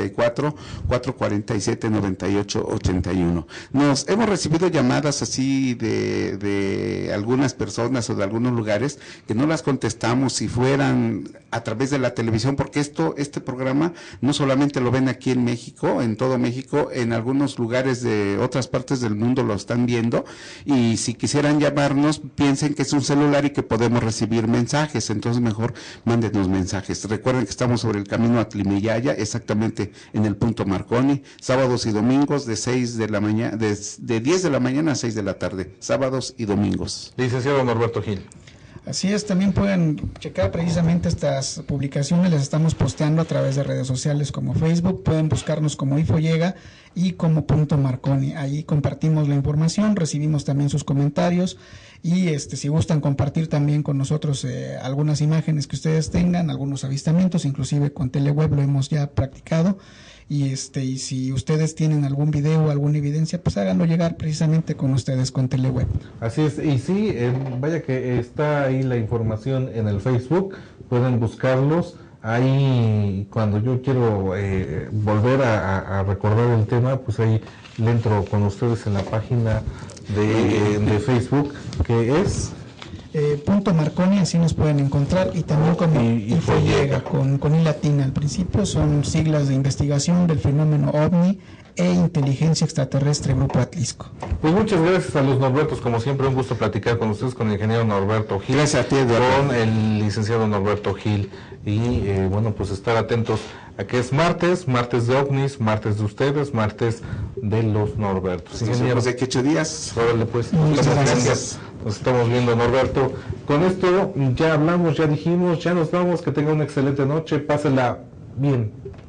244-447-9881. Hemos recibido llamadas así de algunas personas o de algunos lugares que no las contestamos. Si fueran a través de la televisión, porque este programa no solamente lo ven aquí en México, en todo México, en algunos lugares de otras partes del mundo lo están viendo, y si quisieran llamarnos, piensen que es un celular y que podemos recibir mensajes, entonces mejor mándenos mensajes. Recuerden que estamos sobre el camino a Tlimiyaya, exactamente en el punto Marconi, sábados y domingos de 6 de la mañana, de 10 de la mañana a 6 de la tarde, sábados y domingos. Licenciado Norberto Gil. Así es, también pueden checar precisamente estas publicaciones, las estamos posteando a través de redes sociales como Facebook, pueden buscarnos como Infollega y como Punto Marconi, ahí compartimos la información, recibimos también sus comentarios y si gustan compartir también con nosotros algunas imágenes que ustedes tengan, algunos avistamientos, inclusive con Teleweb lo hemos ya practicado. Y si ustedes tienen algún video o alguna evidencia, pues háganlo llegar precisamente con ustedes con Teleweb. Así es, y sí, vaya que está ahí la información en el Facebook, pueden buscarlos. Ahí cuando yo quiero volver a recordar el tema, pues ahí le entro con ustedes en la página de Facebook, que es... Punto Marconi, así nos pueden encontrar, y también como Infollega, con I latina al principio, son siglas de investigación del fenómeno OVNI e inteligencia extraterrestre Grupo Atlisco. Pues muchas gracias a los Norbertos, como siempre un gusto platicar con ustedes, con el ingeniero Norberto Gil, gracias a ti, Eduardo, con el licenciado Norberto Gil, y bueno, pues estar atentos a que es martes de OVNIs, martes de ustedes, martes de los Norbertos. Ingeniero, de que 8 días. Órale, pues, muchas gracias. Nos estamos viendo, Norberto. Con esto ya hablamos, ya dijimos, ya nos vamos. Que tenga una excelente noche. Pásela bien.